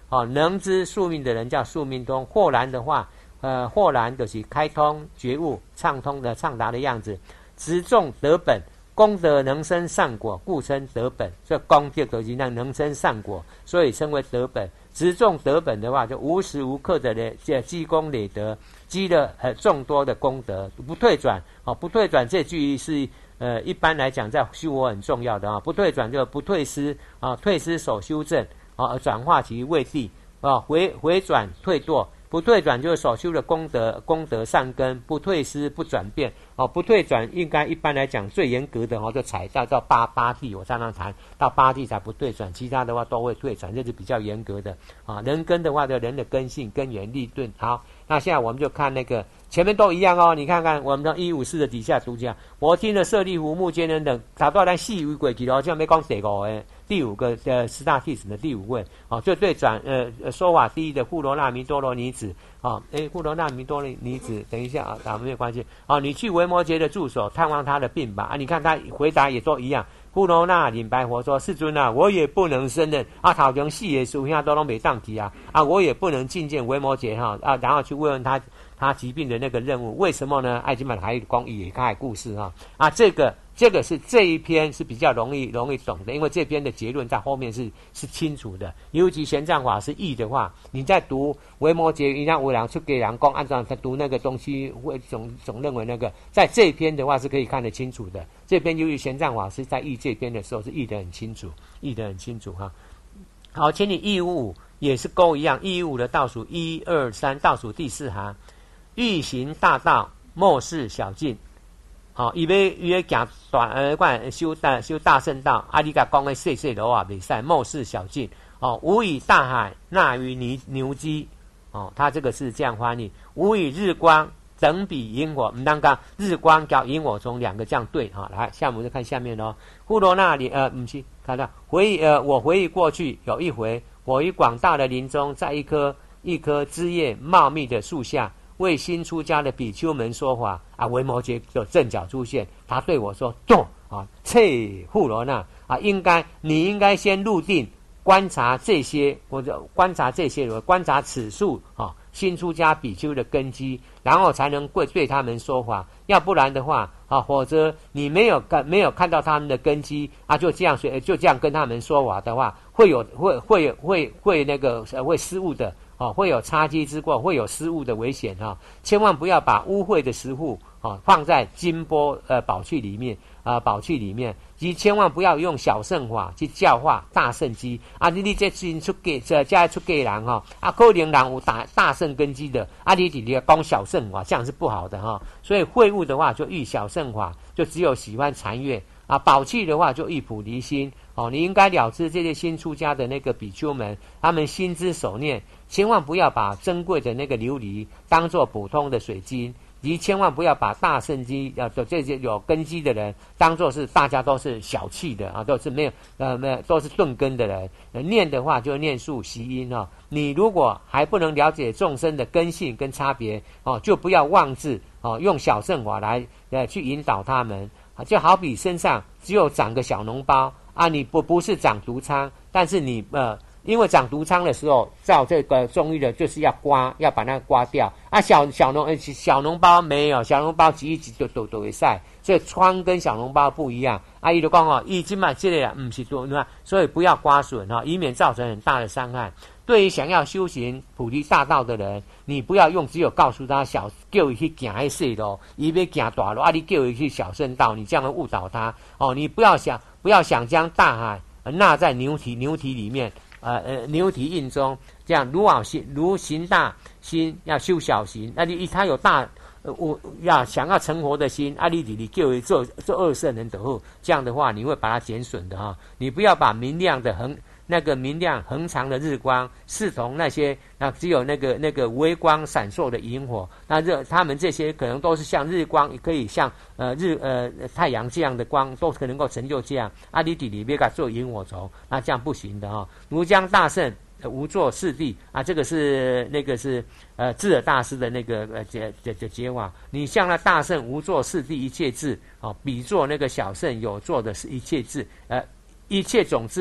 哦，能知宿命的人叫宿命通。豁然的话，呃，豁然就是开通觉悟、畅通的畅达的样子。直众得本，功德能生善果，故称得本。这功德就是让能生善果，所以称为得本。直众得本的话，就无时无刻的累积功累德，积了呃众多的功德，不退转。哦，不退转这句是呃一般来讲在修我很重要的啊，不退转就不退失啊，退失守修正啊，转化其位地啊，回回转退堕。不退转就是所修的功德，功德善根不退失不转变哦，不退转应该一般来讲最严格的哦，就踩到到八八地，我常常谈到八地才不退转，其他的话都会退转，这是比较严格的啊。人根的话，就人的根性、根源、利钝。好，那现在我们就看那个前面都一样哦，你看看我们的一五四的底下读讲，我听了舍利弗、目犍连等，查到咱四位过去了，像没讲第五个第五个呃十大弟子的第五位哦，就对转呃说法第一的富罗那弥多罗尼子啊，诶，富罗那弥多罗尼子，等一下啊，咱们没有关系啊，你去维摩诘的住所探望他的病吧啊，你看他回答也都一样。富罗那领白佛说：“世尊啊，我也不能胜任啊，头前四个师兄都拢没当去啊啊，我也不能觐见维摩诘哈啊，然后去问问他他疾病的那个任务，为什么呢？爱经曼还有光野开故事哈啊，这个。”这个是这一篇是比较容易容易懂的，因为这篇的结论在后面是是清楚的。尤其玄奘法师译的话，你在读维摩诘一让无量出给人讲，按照他读那个东西，会总总认为那个在这一篇的话是可以看得清楚的。这篇由于玄奘法师在译这篇的时候是译得很清楚，译得很清楚哈。好，请你一五五也是勾一样，一五五的倒数一二三，倒数第四行，欲行大道，莫视小径。哦，伊要伊要行大呃，管修大修大圣道，啊，你甲讲个细细路啊，袂使漠视小径。哦，无以大海纳于牛牛机。哦，他这个是这样翻译：无以日光等比萤火，唔当讲日光叫萤火虫两个这样对哈、哦。来，下面就看下面咯。富罗那里呃，唔是看到回忆呃，我回忆过去有一回，我于广大的林中，在一棵一棵枝叶茂密的树下。为新出家的比丘们说法啊，维摩诘就正角出现，他对我说：“动啊，切富罗那啊，应该你应该先入定观察这些，或者观察这些人，观察此树啊，新出家比丘的根基，然后才能对对他们说法。要不然的话啊，否则你没有看没有看到他们的根基啊，就这样就这样跟他们说法的话，会有会会会会那个会失误的。”哦，会有插机之过，会有失误的危险哈、哦！千万不要把污秽的食物哦放在金钵呃宝器里面啊、呃、宝器里面，及千万不要用小乘法去教化大乘机啊！你你这新出家这家出家人哈啊，可能人有大大乘根基的啊，你你你讲小乘法，这样是不好的哈、哦。所以秽物的话就遇小乘法，就只有喜欢禅悦啊；宝器的话就遇菩提心哦。你应该了知这些新出家的那个比丘们，他们心之所念。千万不要把珍贵的那个琉璃当作普通的水晶，及千万不要把大圣机呃这些有根基的人当作是大家都是小气的啊，都是没有呃没有都是钝根的人。呃、念的话就念数习音哦。你如果还不能了解众生的根性跟差别哦，就不要妄自哦用小乘法来呃去引导他们啊，就好比身上只有长个小脓包啊，你不不是长毒疮，但是你呃。因为长毒疮的时候，照这个中医的就是要刮，要把那个刮掉啊。小小脓小脓包没有，小脓包挤一挤就都都会晒，所以疮跟小脓包不一样。啊，伊就讲哦，伊今嘛这类啊，不是多，所以不要刮损哈、哦，以免造成很大的伤害。对于想要修行菩提大道的人，你不要用只有告诉他小叫伊去行迄细路，伊要行大路啊，你叫伊去小圣道，你这样会误导他哦。你不要想不要想将大海纳在牛蹄牛蹄里面。呃呃，牛蹄印中，这样如往行如行大心，要修小行。那你他有大，呃，我要想要成佛的心，阿里里你就做做二圣人的后，这样的话你会把它减损的哈。你不要把明亮的恒那个明亮恒长的日光视同那些那只有那个那个微光闪烁的萤火，那这他们这些可能都是像日光，可以像呃日呃太阳这样的光，都可能够成就这样。阿里底里别给做萤火虫，那这样不行的哈、哦。如将大圣无作四谛啊，这个是那个是呃智尔大师的那个呃解解解解法。你像那大圣无作四谛一切智哦，比作那个小圣有作的是一切智呃一切种智。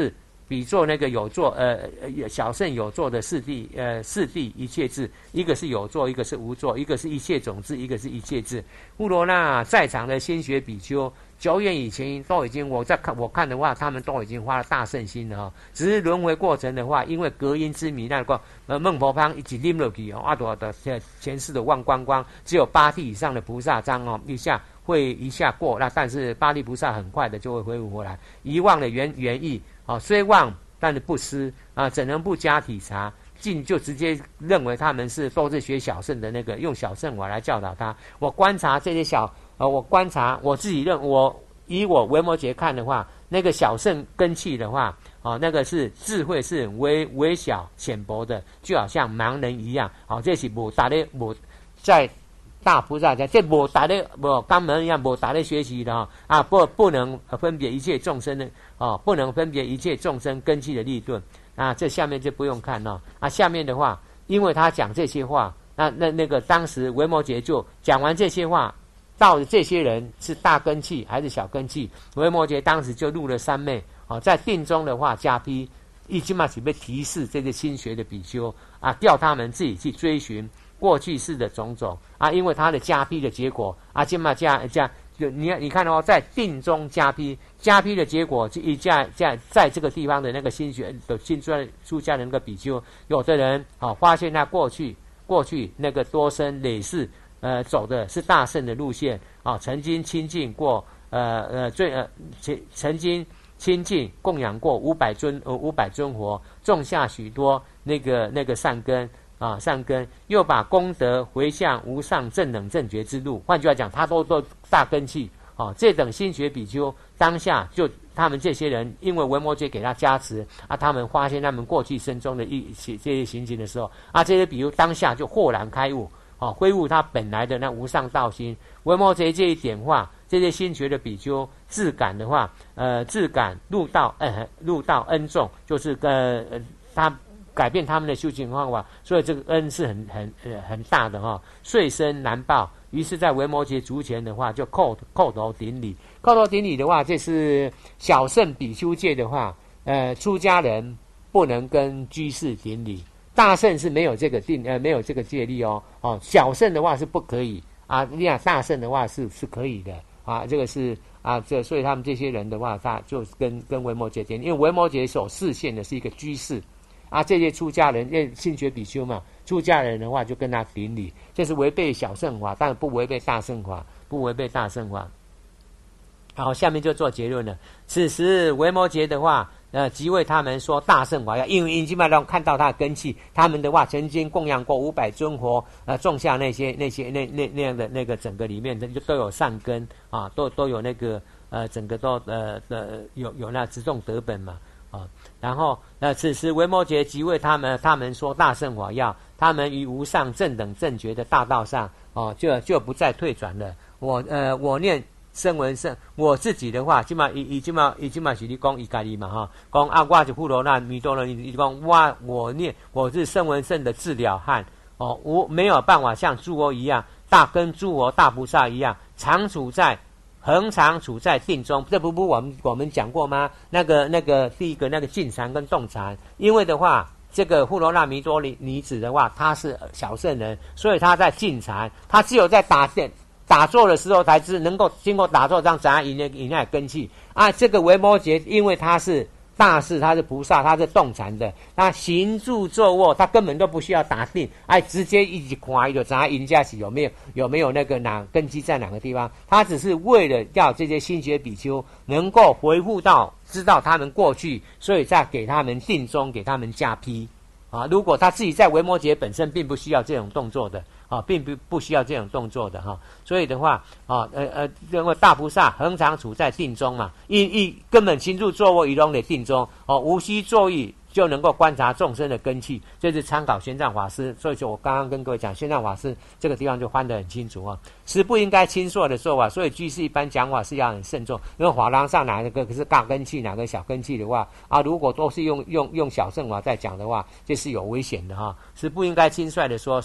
比作那个有作，呃，小圣有作的四谛，呃，四谛一切智，一个是有作，一个是无作，一个是一切种智，一个是一切智。富罗那在场的心学比丘，久远以前都已经，我在看我看的话，他们都已经发了大圣心了哈、哦。只是轮回过程的话，因为隔音之谜，那个呃孟婆汤一起拎落去哦，阿朵的前世的忘光光，只有八地以上的菩萨章哦，一下会一下过，那但是八地菩萨很快的就会恢复回来，遗忘了原原意。哦，虽忘但是不失啊，怎能不加体察？竟就直接认为他们是都是学小圣的那个，用小圣法来教导他。我观察这些小，呃，我观察我自己认，我以我维摩诘看的话，那个小圣根器的话，哦，那个是智慧是微微小浅薄的，就好像盲人一样。哦，这是无达的无在。大菩萨讲，这无达的无肛门一样，无达的学习的哈啊，不不能分别一切众生的哦，不能分别一切众生根器的利钝啊。这下面就不用看了啊。下面的话，因为他讲这些话，那那那个当时维摩诘就讲完这些话，到底这些人是大根器还是小根器？维摩诘当时就入了三昧哦，在定中的话加批，一经嘛准备提示这个新学的比丘啊，调他们自己去追寻过去世的种种啊，因为他的加批的结果啊，今嘛加加就你你看哦，在定中加批，加批的结果就一加加在这个地方的那个新学的新出来出家的那个比丘，有的人啊发现他过去过去那个多生累世呃走的是大圣的路线啊，曾经亲近过呃呃最呃曾曾经亲近供养过五百尊呃五百尊佛，种下许多那个那个善根。啊，善根又把功德回向无上正等正觉之路，换句话讲，他都都大根器啊。这等心学比丘当下就他们这些人，因为维摩诘给他加持啊，他们发现他们过去生中的一些这些情形的时候啊，这些比丘当下就豁然开悟啊，恢复他本来的那无上道心。维摩诘这一点话，这些心学的比丘自感的话，呃，自感入道呃入道恩重，就是呃他。改变他们的修行方法，所以这个恩是很很呃很大的哈、哦，岁生难报。于是，在维摩诘足前的话，就叩叩头顶礼。叩头顶礼的话，这是小乘比丘戒的话，呃，出家人不能跟居士顶礼，大乘是没有这个定呃没有这个戒律哦哦，小乘的话是不可以啊，你看大乘的话是是可以的啊，这个是啊这所以他们这些人的话，他就跟跟维摩诘顶礼，因为维摩诘所示现的是一个居士。啊，这些出家人，因为心学比丘嘛，出家人的话就跟他顶礼，这是违背小乘法，但不违背大乘法，不违背大乘法。好，下面就做结论了。此时维摩诘的话，呃，即为他们说大乘法要，因为因基本上看到他的根器，他们的话曾经供养过五百尊佛，呃，种下那些那些那那那样的那个整个里面的就都有善根啊，都都有那个呃整个都呃呃有有那直种得本嘛。啊，然后呃，此时维摩诘即为他们，他们说大乘法要，他们于无上正等正觉的大道上，哦，就就不再退转了。我呃，我念声闻圣，我自己的话，起码已已起码已起码是你讲伊家己嘛哈，讲啊，我是富罗那弥多罗，你讲我我念我是声闻圣的治疗汉，哦，我没有办法像诸佛一样，大跟诸佛大菩萨一样，常处在。恒常处在定中，这不不我们我们讲过吗？那个那个第一个那个静禅跟动禅，因为的话，这个富罗那弥多尼子的话，他是小圣人，所以他在静禅，他只有在打电打坐的时候才知能够经过打坐这样怎样引引来根器啊。这个维摩诘，因为他是大士，他是菩萨，他是动禅的，他行住坐卧，他根本都不需要打定，哎，直接一直看就怎样引下去有没有有没有那个哪根基在哪个地方？他只是为了要这些心学比丘能够回复到知道他们过去，所以再给他们定中，给他们加批啊。如果他自己在维摩诘本身并不需要这种动作的。啊，并不不需要这种动作的哈，所以的话，啊，呃呃，因为大菩萨恒常处在定中嘛，一一根本行住坐卧仪容的定中，哦，无需坐意就能够观察众生的根器，这是参考玄奘法师。所以说我刚刚跟各位讲，玄奘法师这个地方就翻得很清楚啊，是不应该轻率的说法。所以居士一般讲法是要很慎重，因为法廊上哪一个是大根器，哪个小根器的话啊，如果都是用用用小乘法在讲的话，这是有危险的哈，是不应该轻率的说。所以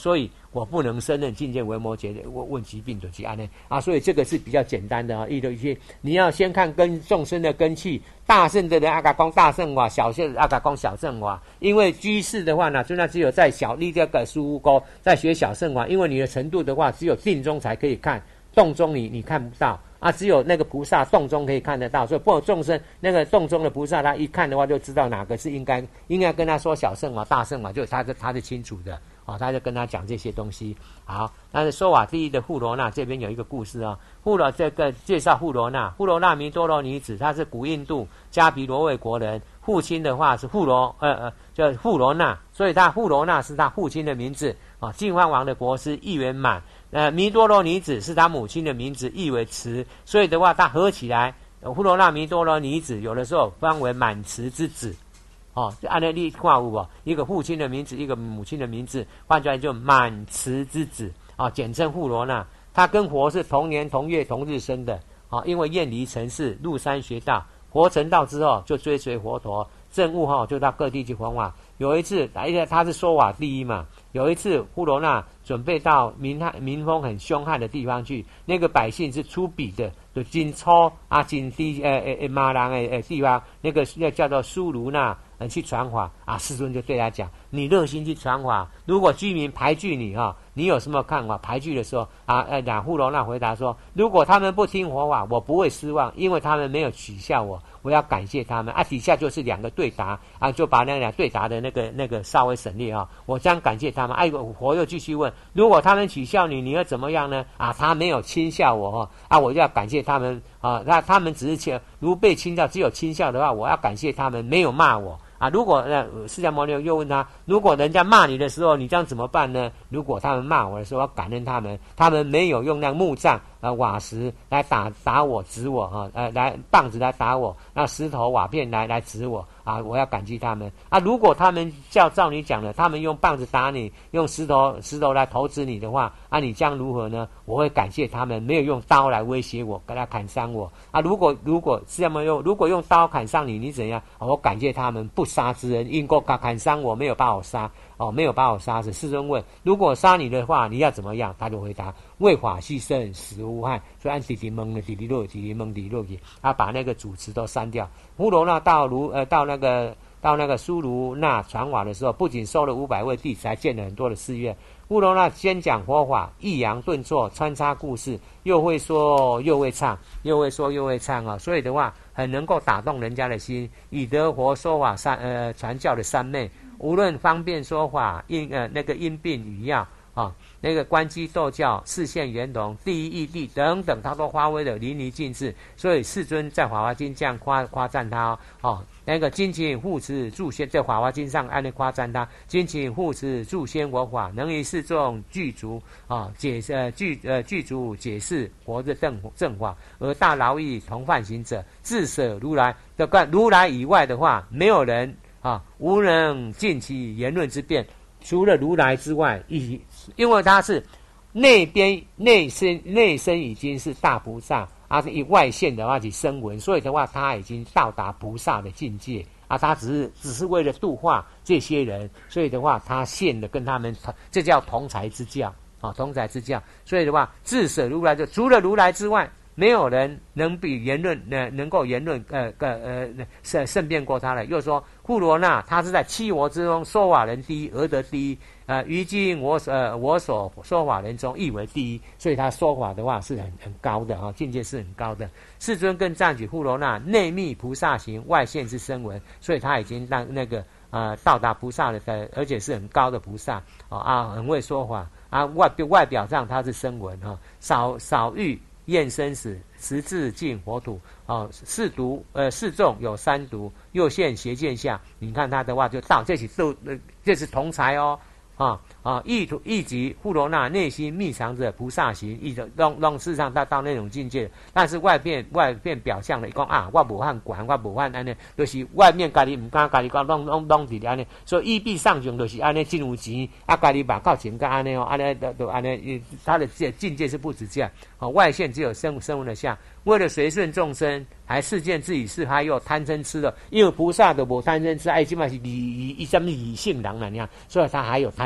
我不能胜任境界维摩诘，问问疾病的其安呢啊，所以这个是比较简单的啊，一的一些你要先看跟众生的根器，大圣的人阿嘎讲大圣法，小圣阿嘎讲小圣法，因为居士的话呢，就那只有在小立这个书沟在学小圣法，因为你的程度的话，只有定中才可以看，动中你你看不到。啊，只有那个菩萨洞中可以看得到，所以不有众生那个洞中的菩萨，他一看的话就知道哪个是应该应该跟他说小圣法、大圣法，就他是他是清楚的啊、哦，他就跟他讲这些东西。好，但是说法第一的富罗那这边有一个故事啊、哦，富罗这个介绍富罗那，富罗那弥多罗女子，她是古印度迦毗罗卫国人，父亲的话是富罗呃呃叫富罗那，所以他富罗那是他父亲的名字啊、哦，净饭王的国师一圆满。呃，弥多罗女子是他母亲的名字，意为慈，所以的话，它合起来，富罗那弥多罗女子，有的时候翻为满慈之子，哦，按照例话有无？一个父亲的名字，一个母亲的名字，换出来就满慈之子，啊、哦，简称富罗那。他跟佛是同年同月同日生的，啊、哦，因为厌离尘世，入山学道，佛成道之后就追随佛陀，证悟后就到各地去弘法。有一次，因为他是说法第一嘛。有一次，富罗那准备到民汉民风很凶悍的地方去，那个百姓是粗鄙的，就金粗啊金低呃呃马郎诶诶地方，那个那叫做苏卢那人去传法啊，世尊就对他讲：你热心去传法，如果居民排拒你哈、哦，你有什么看法？排拒的时候啊，呃，那富罗那回答说：如果他们不听佛法，我不会失望，因为他们没有取笑我，我要感谢他们啊。底下就是两个对答啊，就把那两对答的那个那个稍微省略啊，我将感谢他们。哎、啊，佛又继续问：如果他们取笑你，你要怎么样呢？啊，他没有轻笑我哈，啊，我就要感谢他们啊。那他们只是轻，如被轻笑，只有轻笑的话，我要感谢他们，没有骂我。啊，如果呃释迦牟尼又问他，如果人家骂你的时候，你这样怎么办呢？如果他们骂我的时候，要感恩他们，他们没有用那木杖呃瓦石来打打我指我哈、啊，呃来棒子来打我，那石头瓦片来来指我啊，我要感激他们啊。如果他们照照你讲的，他们用棒子打你，用石头石头来投掷你的话，啊，你将如何呢？我会感谢他们，没有用刀来威胁我，给他砍伤我啊。如果如果释迦牟尼用如果用刀砍伤你，你怎样？啊、我感谢他们不杀之恩，因果砍伤我，没有把我杀哦，没有把我杀死。世尊问：如果杀你的话，你要怎么样？他就回答：为法牺牲，死无憾。所以按弟弟蒙的弟弟落，弟弟蒙弟弟落去，他把那个主词都删掉。富罗那到卢呃到那个到那个苏卢那传法的时候，不仅收了五百位弟子，还建了很多的寺院。富罗那先讲佛法，抑扬顿挫，穿插故事，又会说又会唱，又会说又会唱啊、哦！所以的话，很能够打动人家的心。以得佛说法三呃传教的三昧，无论方便说法，因呃那个因病语要啊、哦，那个观机斗教、视现圆融、第一义谛等等，他都发挥的淋漓尽致。所以世尊在《法华经》这样夸夸赞他哦。哦那个精勤护持助先，在《法华经》上按那夸赞他，精勤护持助先佛法，能以四众具足啊解呃具呃具足解释佛的正正法，而大劳役同犯行者，自舍如来的观如来以外的话，没有人啊无能尽其言论之辩，除了如来之外，以因为他是内边内身内身已经是大菩萨。啊，以外现的话去声闻，所以的话，他已经到达菩萨的境界啊。他只是只是为了度化这些人，所以的话，他现的跟他们，这叫同财之教啊，同财之教。所以的话，自舍如来就除了如来之外，没有人能比言论呃能够言论呃呃呃胜胜辩过他了。又说富罗那他是在七佛之中说法人第一，而得第一。呃，于今我呃我所说法人中亦为第一，所以他说法的话是很很高的啊，境界是很高的。世尊更赞举富罗那内密菩萨行，外现之声闻，所以他已经让那个呃到达菩萨的，而且是很高的菩萨啊啊，很会说法啊，外外表上他是声闻哈，少少欲厌生死，实自尽佛土啊，四毒呃四众有三毒，又现邪见相，你看他的话就到这是都呃这是同财哦。啊啊！意图意即富罗那内心密藏着菩萨行，意的让让事实上他到那种境界，但是外变外变表象的讲啊，我无法管，我无法安尼，就是外面家己唔敢家己讲，拢拢拢伫安尼，所以意必上穷，就是安尼真有钱，啊家己把靠钱干安尼哦，安尼都都安尼，他的境界是不止这样，哦，外现只有生生闻的相，为了随顺众生，还视见自己是还有贪嗔痴的，因为菩萨都无贪嗔痴，哎，起码是理一什么理性人了，你看，所以他还有贪嗔痴。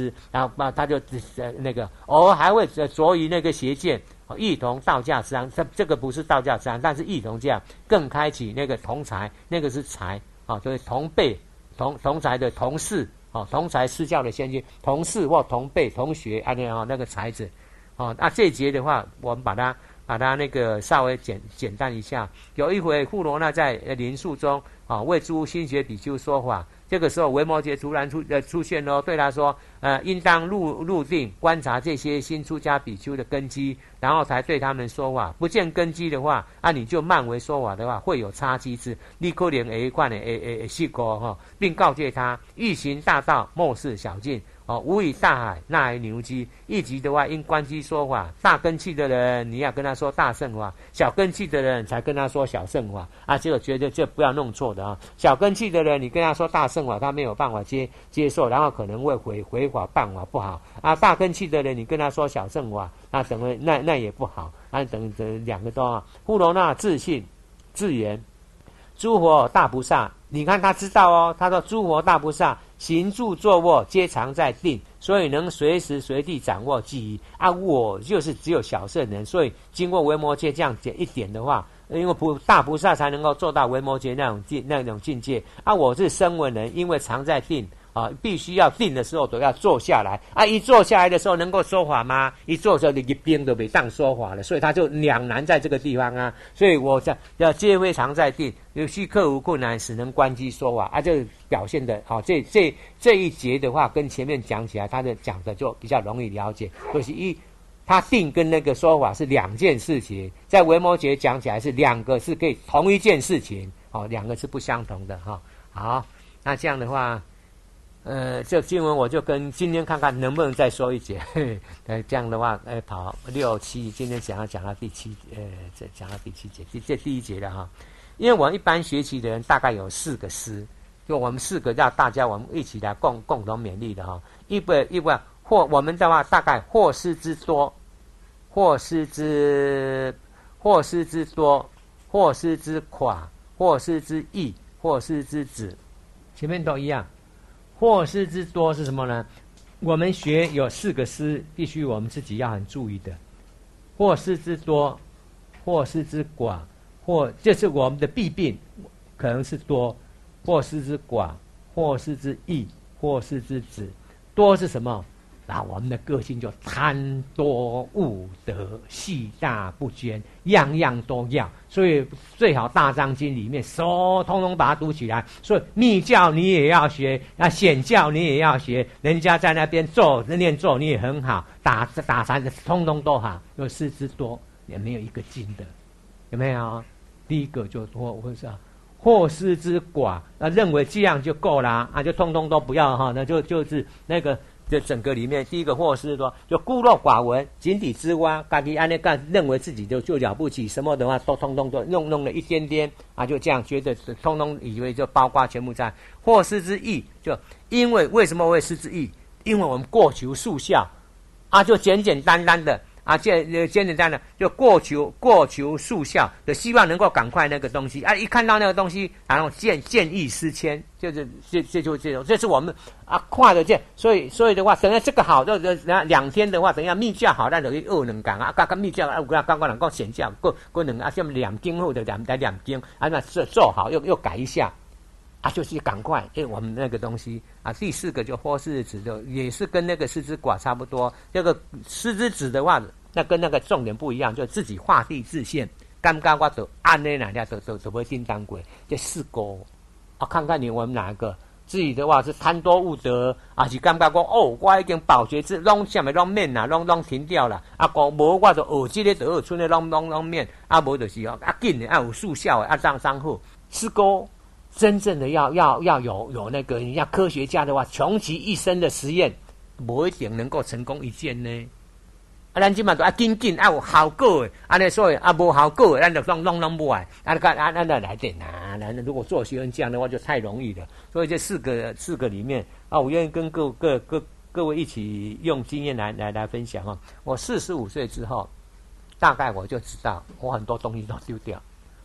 师，然后把他就呃那个偶尔还会着于那个邪见，一同道价之行，这这个不是道价之行，但是一同这样更开启那个同财，那个是财啊，就是同辈同同财的同事啊，同财施教的先进，同事或同辈同学啊那啊那个才子啊，那这一节的话，我们把它把它那个稍微简简单一下。有一回富罗那在林树中啊为诸新学比丘说法。这个时候，维摩诘突然出呃出现喽，对他说，呃，应当入入定观察这些新出家比丘的根基，然后才对他们说法。不见根基的话，啊，你就漫为说法的话，会有差机之。立可能会款的会会会失过哈，并告诫他，欲行大道，莫视小径。哦，无以大海，那来牛机。一级的话，应观机说法。大根器的人，你要跟他说大乘法；小根器的人，才跟他说小乘法。啊，这个觉得这不要弄错的啊。小根器的人，你跟他说大乘法，他没有办法接接受，然后可能会回回法办法不好。啊，大根器的人，你跟他说小乘法，那等于那那也不好。啊，等等两个都啊。富罗那自信自言，诸佛大菩萨，你看他知道哦，他说诸佛大菩萨。行住坐卧皆常在定，所以能随时随地掌握记忆啊。我就是只有小圣人，所以经过维摩诘这样一点的话，因为菩大菩萨才能够做到维摩诘那种境那种境界啊。我是声闻人，因为常在定啊，必须要定的时候都要坐下来啊。一坐下来的时候能够说法吗？一坐着的一边都没当说法了，所以他就两难在这个地方啊。所以我在要皆非常在定，有须克无困难，使能观机说法啊。这表现的好、哦，这这这一节的话，跟前面讲起来，他的讲的就比较容易了解。就是一，他定跟那个说法是两件事情，在维摩诘讲起来是两个是可以同一件事情，哦，两个是不相同的哈、哦。好，那这样的话，呃，这经文我就跟今天看看能不能再说一节，呃，这样的话，呃，跑六七，今天讲要讲到第七，呃，这讲到第七节，这这第一节了哈。因为我们一般学习的人大概有四个师。就我们四个叫大家，我们一起来共共同勉励的哈。一不一不或我们的话，大概或师之多，或师之或师之多，或师之寡，或师之易，或师之止，前面都一样。或师之多是什么呢？我们学有四个师，必须我们自己要很注意的。或师之多，或师之寡，或这是我们的弊病，可能是多。或师之寡，或师之易，或师之止。多是什么？那我们的个性就贪多恶得，细大不捐，样样都要。所以最好大藏经里面所通通把它读起来。所以密教你也要学，那显教你也要学。人家在那边做念咒你也很好，打打禅的通通都好。因为师之多也没有一个精的，有没有？第一个就多，或者是啊。或师之寡，那认为这样就够啦，啊，就通通都不要哈，那就就是那个，这整个里面第一个或师说，就孤陋寡闻，井底之蛙，自己安那干，认为自己就就了不起，什么的话都通通都弄弄了一点点啊，就这样觉得通通以为就包括全部在。或师之义，就因为为什么会师之义？因为我们过求速效啊，就简简单单的。啊，简简简单的就过求过求速效的，希望能够赶快那个东西啊！一看到那个东西，然后见见异思迁，就是这这就这种，这是我们啊跨的见。所以所以的话，等下这个好，就等下两天的话，等下密教好，咱就去二两讲啊，刚刚密教啊，刚刚刚人讲显教，过过两啊，像两经后的两来两经啊，那做做好又又改一下。啊，就是赶快，因为我们那个东西啊，第四个就或师之止，也是跟那个师之寡差不多。这个师之止的话，那跟那个重点不一样，就自己画地自限，刚刚我都按那哪家都都都不会叮当鬼，这四个啊，看看你我们哪一个自己的话是贪多误得，啊是感觉讲哦，我已经保觉知，拢什么拢免啦，拢拢停掉了，啊讲无我就学这个就学出来拢拢拢免，啊无就是哦，啊紧的啊有速效的啊这样上好，四个。真正的要要要有有那个，你像科学家的话，穷其一生的实验，不一定能够成功一件呢。啊，咱即嘛都啊紧紧啊有效果的，安尼所以啊无效果的，咱就弄弄弄不来。啊，看啊，咱来来点啊，那如果做学问这样的话，就太容易了。所以这四个四个里面啊，我愿意跟各各各各位一起用经验来来来分享啊。我四十五岁之后，大概我就知道，我很多东西都丢掉。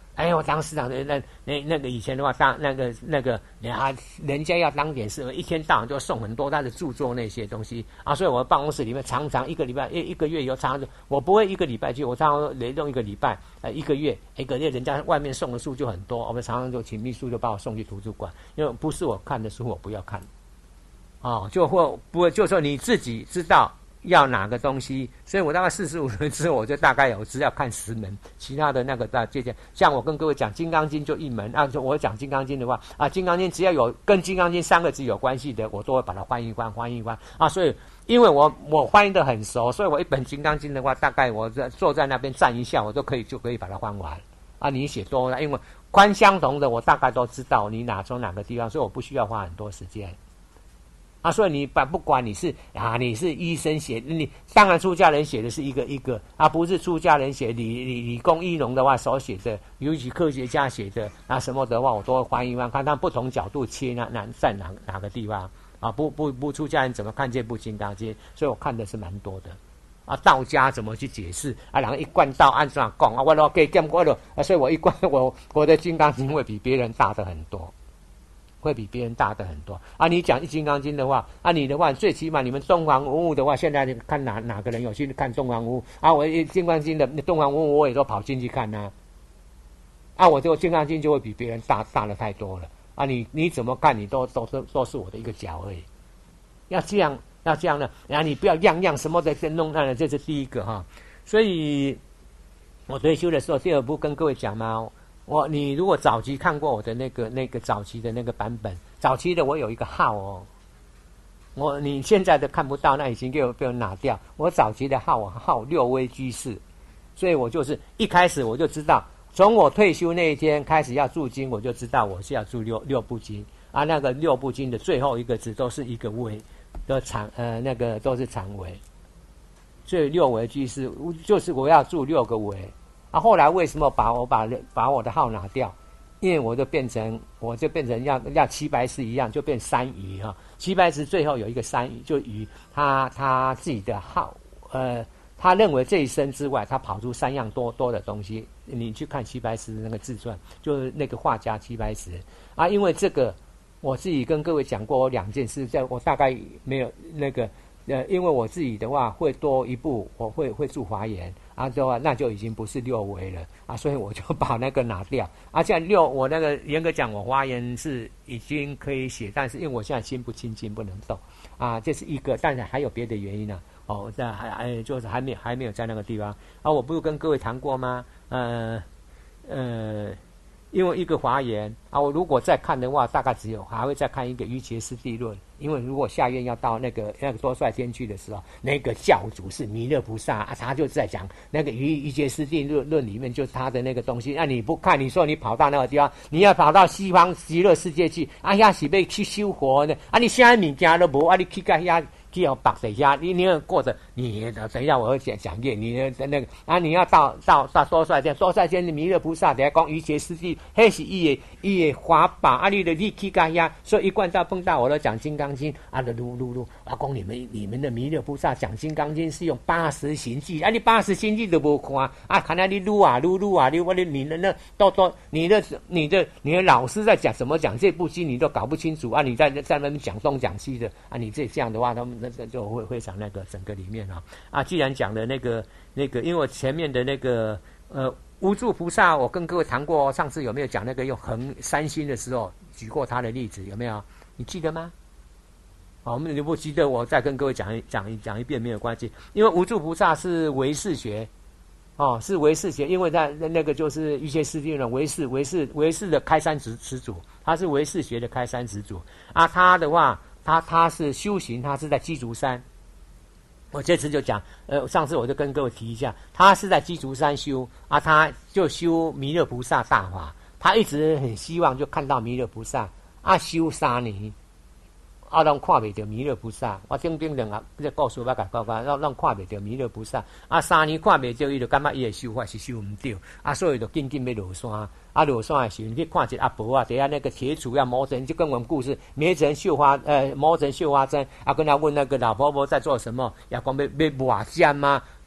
哎，我当市长的那那那个以前的话，当那个那个啊，人家要当点事，一天到晚就送很多他的著作那些东西啊，所以我办公室里面常常一个礼拜一一个月有常常我不会一个礼拜去，我常常雷动一个礼拜呃一个月一个月，人家外面送的书就很多，我们常常就请秘书就把我送去图书馆，因为不是我看的书我不要看，哦，就或不会就说你自己知道。要哪个东西，所以我大概四十五岁之后，我就大概有只要看十门，其他的那个大借鉴。像我跟各位讲《金刚经》就一门，啊，我讲《金刚经》的话，啊，《金刚经》只要有跟《金刚经》三个字有关系的，我都会把它翻译翻翻译翻啊。所以，因为我我翻译的很熟，所以我一本《金刚经》的话，大概我在坐在那边站一下，我都可以就可以把它翻完。啊，你写多了，因为宽相同的，我大概都知道你哪从哪个地方，所以我不需要花很多时间。啊，所以你把不管你是啊，你是医生写，你当然出家人写的是一个一个，啊，不是出家人写理理理工医农的话所写的，尤其科学家写的啊什么的话，我都会翻译翻看他不同角度切那那在哪哪个地方啊，不不不出家人怎么看这部《金刚经》，所以我看的是蛮多的。啊，道家怎么去解释啊？然后一贯道按怎讲啊？我都给讲过了啊，所以我一贯我我的《金刚经》会比别人大的很多。会比别人大的很多啊！你讲《金刚经》的话，啊，你的话最起码你们东方文物的话，现在你看哪哪个人有去看东方文物啊？我《金刚经》的东方文物我也都跑进去看呐、啊，啊，我这个《金刚经》就会比别人大大了太多了啊！你你怎么看，你都都都都是我的一个脚而已。要这样要这样呢，然后你不要样样什么的弄烂了，这是第一个哈。所以我退休的时候，第二步跟各位讲嘛。我你如果早期看过我的那个那个早期的那个版本，早期的我有一个号哦，我你现在的看不到，那已经给我被我拿掉。我早期的号我号六威居士，所以我就是一开始我就知道，从我退休那一天开始要注经，我就知道我是要注六六部经啊。那个六部经的最后一个字都是一个威的长呃那个都是长威，所以六威居士就是我要注六个威。啊，后来为什么把我把把我的号拿掉？因为我就变成我就变成要要齐白石一样，就变三余哈。齐白石最后有一个三余，就余他他自己的号，呃，他认为这一生之外，他跑出三样多多的东西。你去看齐白石的那个自传，就是那个画家齐白石啊。因为这个，我自己跟各位讲过我两件事，在我大概没有那个。呃，因为我自己的话会多一步，我会会住华严啊，的话那就已经不是六维了啊，所以我就把那个拿掉。啊，现在六我那个严格讲，我华严是已经可以写，但是因为我现在心不清净，不能动啊，这是一个，但是还有别的原因呢、啊。哦，这还还就是还没还没有在那个地方啊，我不是跟各位谈过吗？呃呃。因为一个华严啊，我如果再看的话，大概只有还会再看一个瑜伽师地论。因为如果下院要到那个那个多帅天去的时候，那个教主是弥勒菩萨啊，他就在讲那个瑜瑜伽师地论论里面就是他的那个东西。那、啊、你不看，你说你跑到那个地方，你要跑到西方极乐世界去，啊呀是被去修佛呢，啊你现在物件都无，啊你去到遐。去要绑等一下，你你要过着，你等一下我会讲讲解你的那个啊，你要到到到多帅天，多帅天的弥勒菩萨，等下讲瑜伽师地，那是伊的伊的法宝啊，你的你去到遐，所以一贯到碰到我都讲金刚经啊，的噜噜噜，我讲你们你们的弥勒菩萨讲金刚经是用八十行记，啊你八十行记都无看啊，看来你撸啊撸撸啊，你我的你的那都都你的你的你的老师在讲怎么讲这部经你都搞不清楚啊，你在在那边讲东讲西的啊，你这这样的话他们。那个就会非常那个整个里面啊啊，既然讲的那个那个，因为我前面的那个呃无住菩萨，我跟各位谈过，上次有没有讲那个用横三星的时候举过他的例子，有没有？你记得吗？好，我们如果不记得，我再跟各位讲一讲一讲一遍没有关系，因为无住菩萨是唯识学。哦，是唯识学，因为他那个就是瑜伽师地论唯识唯识唯识的开山始始祖，他是唯识学的开山始祖啊，他的话。他他是修行，他是在鸡足山。我这次就讲，呃，上次我就跟各位提一下，他是在鸡足山修啊，他就修弥勒菩萨大法，他一直很希望就看到弥勒菩萨啊，修三年，啊，让看不到弥勒菩萨。我顶顶两个这故事我甲讲讲，让让看不到弥勒菩萨啊，三年看不到，伊就感觉伊的修法是修唔到啊，所以就紧紧要落山。啊，落山的时候，你去看一个阿婆啊，底下那个铁杵要磨针，就跟我们故事磨成绣花，呃，磨成绣花针啊，跟他问那个老婆婆在做什么，也讲要要磨针吗？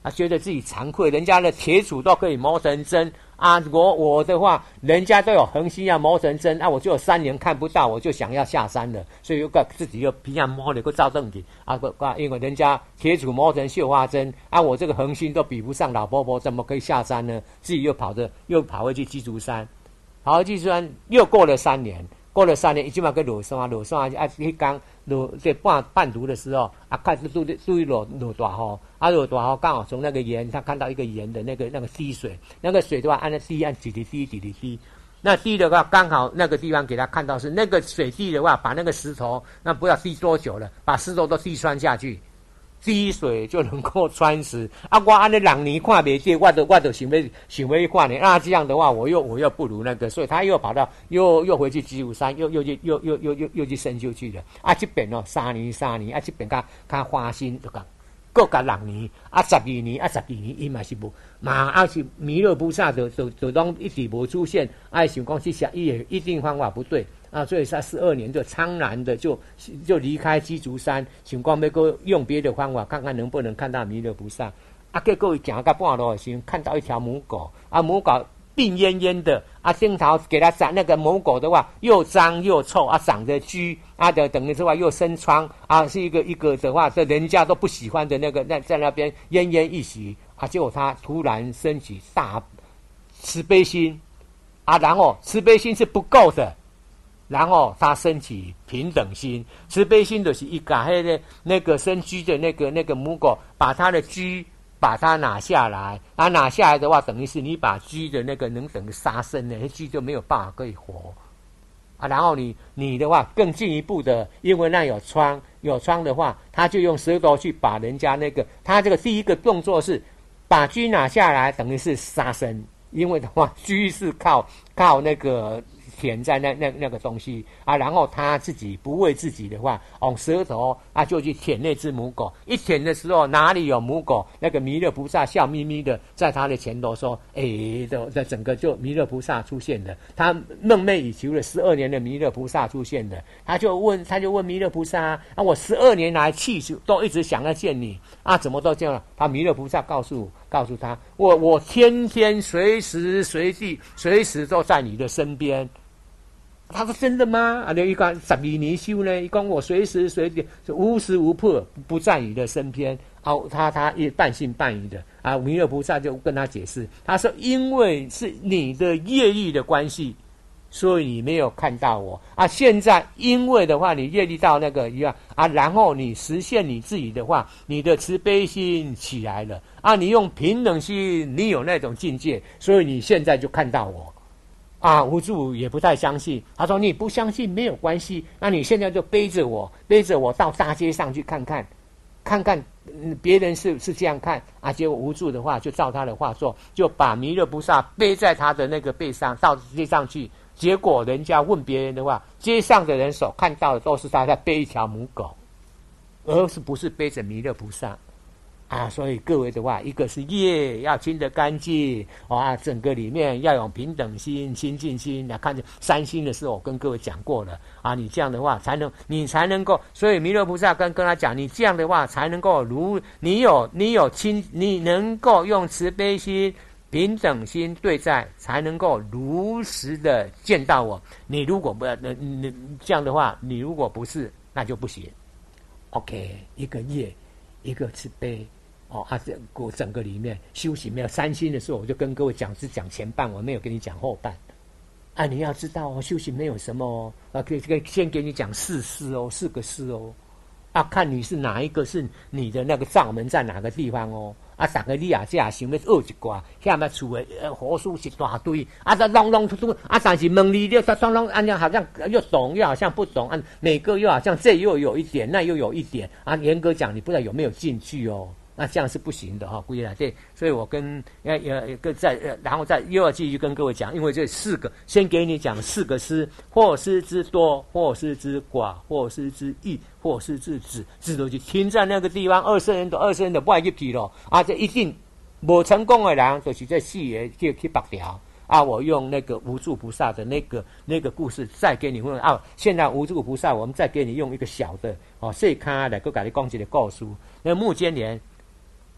啊，觉得自己惭愧，人家的铁杵都可以磨成针啊，我我的话，人家都有恒星要磨成针啊，我就有三年看不到，我就想要下山了，所以又个自己又平常摸了个照凳子啊，不啊，因为人家铁杵磨成绣花针啊，我这个恒星都比不上老婆婆，怎么可以下山呢？自己又跑着又跑回去鸡足山，跑回去鸡足山又过了三年。过了三年，伊即马去落山，落山啊！迄天落这半半途的时候，啊，看注意注意落落大雨，啊，落大雨刚好从那个岩，他看到一个岩的那个那个滴水，那个水的话按那滴按几滴滴几滴滴，那滴的话刚好那个地方给他看到是那个水滴的话，把那个石头那不知道滴多久了，把石头都滴穿下去。滴水就能够穿石啊！我按那朗尼看没见，我都我都想要想要看呢。那这样的话，我又我又不如那个，所以他又跑到又又回去鸡足山，又又去又又又又又去深修去了。啊，这边哦三年三年，啊这边较较花心就讲，各加六年，啊十二年啊十二年，伊嘛是无嘛，啊是弥勒菩萨就就就拢一直无出现，啊想讲去想伊也一定方法不对。啊，所以他十二年就苍然的就就离开鸡足山，想讲要个用别的方法看看能不能看到弥勒菩萨。啊，结果行到半路的时候，看到一条母狗，啊，母狗病恹恹的，啊，镜头给它长那个母狗的话，又脏又臭，啊，长着蛆，啊的等于之外又生疮，啊，是一个一个的话，这人家都不喜欢的那个，在在那边奄奄一息，啊，结果他突然升起大慈悲心，啊，然后慈悲心是不够的。然后他升起平等心，慈悲心就是一个那个那个生蛆的那个那个母狗，把它的蛆把它拿下来，啊拿下来的话，等于是你把蛆的那个能等于杀生的，那蛆就没有办法可以活啊。然后你你的话更进一步的，因为那有疮有疮的话，他就用舌头去把人家那个，他这个第一个动作是把蛆拿下来，等于是杀生，因为的话蛆是靠靠那个。舔在那那那个东西啊，然后他自己不为自己的话，用舌头啊就去舔那只母狗。一舔的时候，哪里有母狗？那个弥勒菩萨笑眯眯的在他的前头说：“哎，的这整个就弥勒菩萨出现了。他梦寐以求了十二年的弥勒菩萨出现了。他就问，他就问弥勒菩萨啊，啊我十二年来气都一直想要见你啊，怎么都这样了？他弥勒菩萨告诉告诉他，我我天天随时随地随时都在你的身边。”他说真的吗？啊，那一个十二年修呢，一讲我随时随地无时无刻不在你的身边。啊，他他也半信半疑的啊。弥勒菩萨就跟他解释，他说因为是你的业力的关系，所以你没有看到我啊。现在因为的话，你业力到那个一样啊，然后你实现你自己的话，你的慈悲心起来了啊，你用平等心，你有那种境界，所以你现在就看到我。啊，无助也不太相信。他说：“你不相信没有关系，那你现在就背着我，背着我到大街上去看看，看看、嗯、别人是是这样看啊。”结果无助的话，就照他的话做，就把弥勒菩萨背在他的那个背上到街上去。结果人家问别人的话，街上的人所看到的都是他在背一条母狗，而是不是背着弥勒菩萨。啊，所以各位的话，一个是业要清得干净，啊，整个里面要有平等心、清净心。来看三心的时候，我跟各位讲过了啊，你这样的话才能，你才能够。所以弥勒菩萨跟跟他讲，你这样的话才能够如你有你有清，你能够用慈悲心、平等心对待，才能够如实的见到我。你如果不，你你这样的话，你如果不是，那就不行。OK， 一个业，一个慈悲。哦啊，这我整个里面修行没有三心的时候，我就跟各位讲是讲前半，我没有跟你讲后半。啊，你要知道哦，修行没有什么哦，啊，可以可以先给你讲四事哦，四个事哦。啊，看你是哪一个是你的那个罩门在哪个地方哦。啊，逐个你也这想要学一寡，遐么厝的呃佛书一大堆，啊，这弄弄突突，啊，但是问你，你他双双按照好像又懂，又好像不懂，按每个又好像这又有一点，那又有一点，啊，严格讲，你不知道有没有进去哦。那这样是不行的哈，归来对，所以我跟呃呃跟在呃，然后再又要继续跟各位讲，因为这四个先给你讲四个师，或师之多，或师之寡，或师之易，或师之止，止都就停在那个地方，二十人的二十人的不爱去去了啊，这一定没成功的人，就是这四个就去拔掉啊。我用那个无助菩萨的那个那个故事再给你问啊，现在无助菩萨，我们再给你用一个小的哦，细卡来个给你讲一个故事，那目犍连。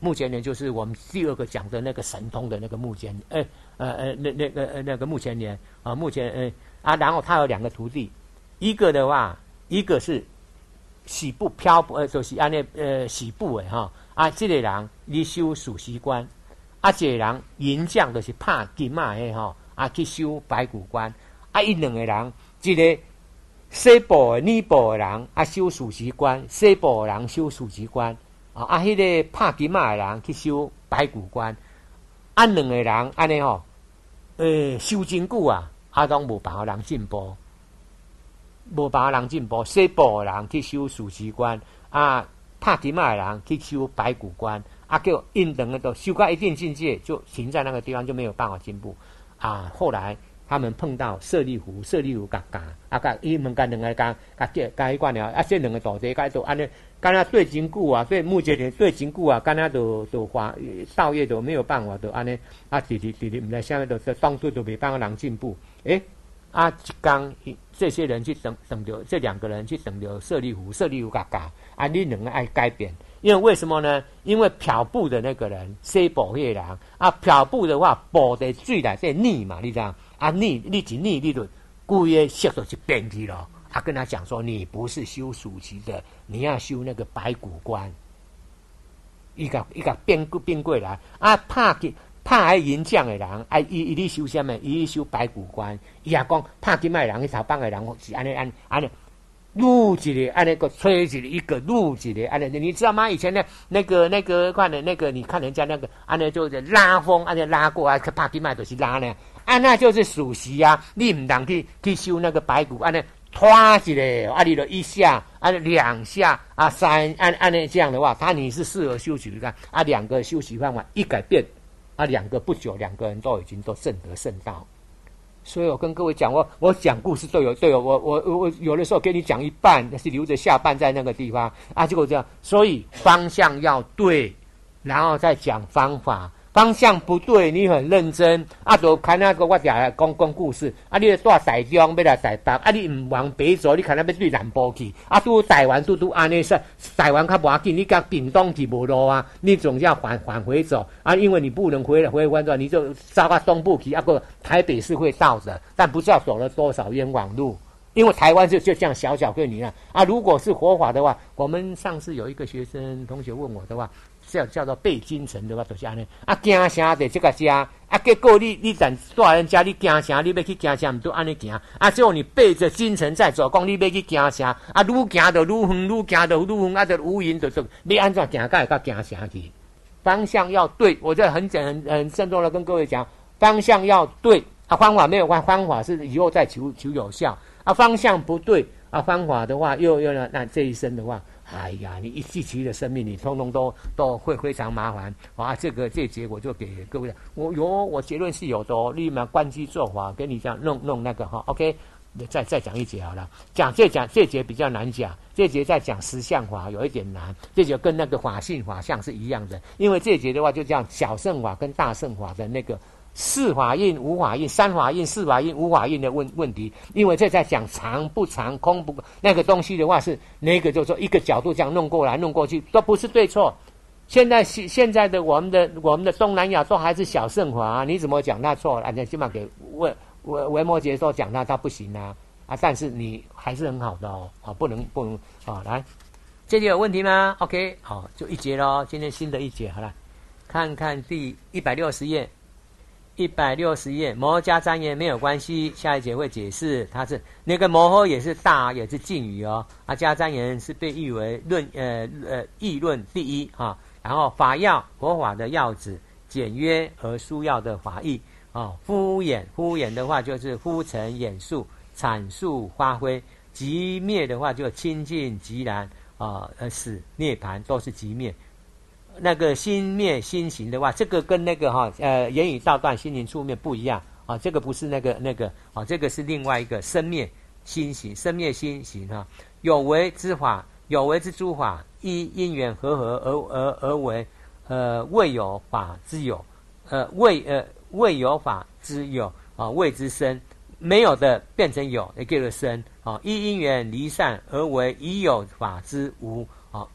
目前年就是我们第二个讲的那个神通的那个目前，呃呃呃那那个呃那个目前年啊，目前呃啊，然后他有两个徒弟，一个的话，一个是洗布漂布，呃，就是安尼呃洗布的哈，啊，这个人你修属习观，啊，这个人银匠就是拍金马的吼，啊去修白骨观，啊，伊两个人，一个西部的尼部的人啊修属习观，西部的人修属习观。啊！啊，迄个拍金马的人去修白骨观，啊，两个人安尼吼，诶，修真久啊，啊，拢无办法人进步，无办法人进步。西部的人去修属习观，啊，拍金马的人去修白骨观，啊，叫因两个都修到一定境界，就停在那个地方，就没有办法进步。啊，后来他们碰到舍利弗，舍利弗甲教，啊，甲伊问甲两个甲甲甲甲迄款了，啊，这两个徒弟甲都安尼。干那对真久啊，对目前对真久啊，干那都都花道业都没有办法，都安尼啊，弟弟弟弟唔知下面都当初都没办法人进步。诶，啊，一刚这些人去等等着，这两个人去等着舍利弗，舍利弗嘎嘎，啊，你两个爱改变，因为为什么呢？因为漂布的那个人，西部迄个人啊，漂布的话，布在水内在溺嘛，你知道？啊，溺你一溺你就规个色都就变去了。他跟他讲说：“你不是修属习的，你要修那个白骨观。一个一个变变过来啊，怕给怕爱银匠的人，啊，伊伊咧修什么？伊咧修白骨观。伊也讲怕金麦人，去头帮的人是安尼安安尼，录一个安尼个吹一个一个录一个安尼，你知道吗？以前呢，那个那个看的那个，你看人家那个安尼就是拉风，安尼拉过来，怕金麦就是拉呢，啊，那就是属习啊，你唔当去去修那个白骨安尼。”拖一个，啊，你的一下，啊，两下，啊，三，按按那这样的话，他你是适合休息的看，啊，两个休息方法一改变，啊，两个不久，两个人都已经都证得圣道。所以我跟各位讲，我我讲故事都有都有，我我我有的时候给你讲一半，但是留着下半在那个地方，啊，结果这样，所以方向要对，然后再讲方法。方向不对，你很认真，啊，就看那个我定来讲讲故事，啊，你住台中要来台北，啊，你唔往北走，你看那要对南部去，啊，拄台湾拄拄安尼说，台湾较无要紧，你甲屏东去无路啊，你总要返返回走，啊，因为你不能回回弯转，你就走到东部去，啊，个台北是会到的，但不知道走了多少冤枉路。因为台湾就就这样小小个你啊啊，如果是活法的话，我们上次有一个学生同学问我的话，叫叫做背精神的话，就是安尼啊，行啥的这个家啊，结果你你等大人家你行啥，你要去行啥，唔都安尼行啊，最后你背着精神在走，讲你要去行啥啊，愈行就愈远，愈行就愈远，啊，就无影就就你安怎行到到行啥去？方向要对，我这很很很慎重的跟各位讲，方向要对啊，方法没有关，方法是以后再求求有效。啊，方向不对啊，方法的话又又那那这一生的话，哎呀，你一一期的生命，你通通都都会非常麻烦啊。这个这节我就给各位，我有我结论是有的哦，立马关机做法，跟你讲弄弄那个哈 ，OK， 再再讲一节好了。讲这讲这节比较难讲，这节在讲实相法有一点难，这节跟那个法性法相是一样的，因为这节的话就讲小乘法跟大乘法的那个。四法印、无法印、三法印、四法印、无法印的问问题，因为这在讲长不长、空不那个东西的话是那个，就是说一个角度这样弄过来、弄过去，都不是对错。现在现在的我们的我们的东南亚都还是小乘法、啊，你怎么讲他错了？你起码给维维维摩诘说讲他他不行啊啊！但是你还是很好的哦啊，不能不能啊！来，这里有问题吗 ？OK， 好，就一节咯，今天新的一节好了，看看第一百六十页。一百六十页，摩诃迦旃延没有关系，下一节会解释，它是那个摩诃也是大也是敬语哦，啊迦旃延是被誉为论呃呃议论第一啊，然后法要佛法的要旨，简约而疏要的法义啊，敷衍敷衍的话就是敷陈演述阐述发挥，极灭的话就清净极然啊呃死涅槃都是极灭。那个心灭心行的话，这个跟那个哈呃言语道断心灵处灭不一样啊，这个不是那个那个啊，这个是另外一个生灭心行，生灭心行哈、啊。有为之法，有为之诸法，依因缘和合而而而为，呃未有法之有，呃未呃未有法之有啊，未之生，没有的变成有，也叫做生啊。依因缘离散而为已有法之无。啊，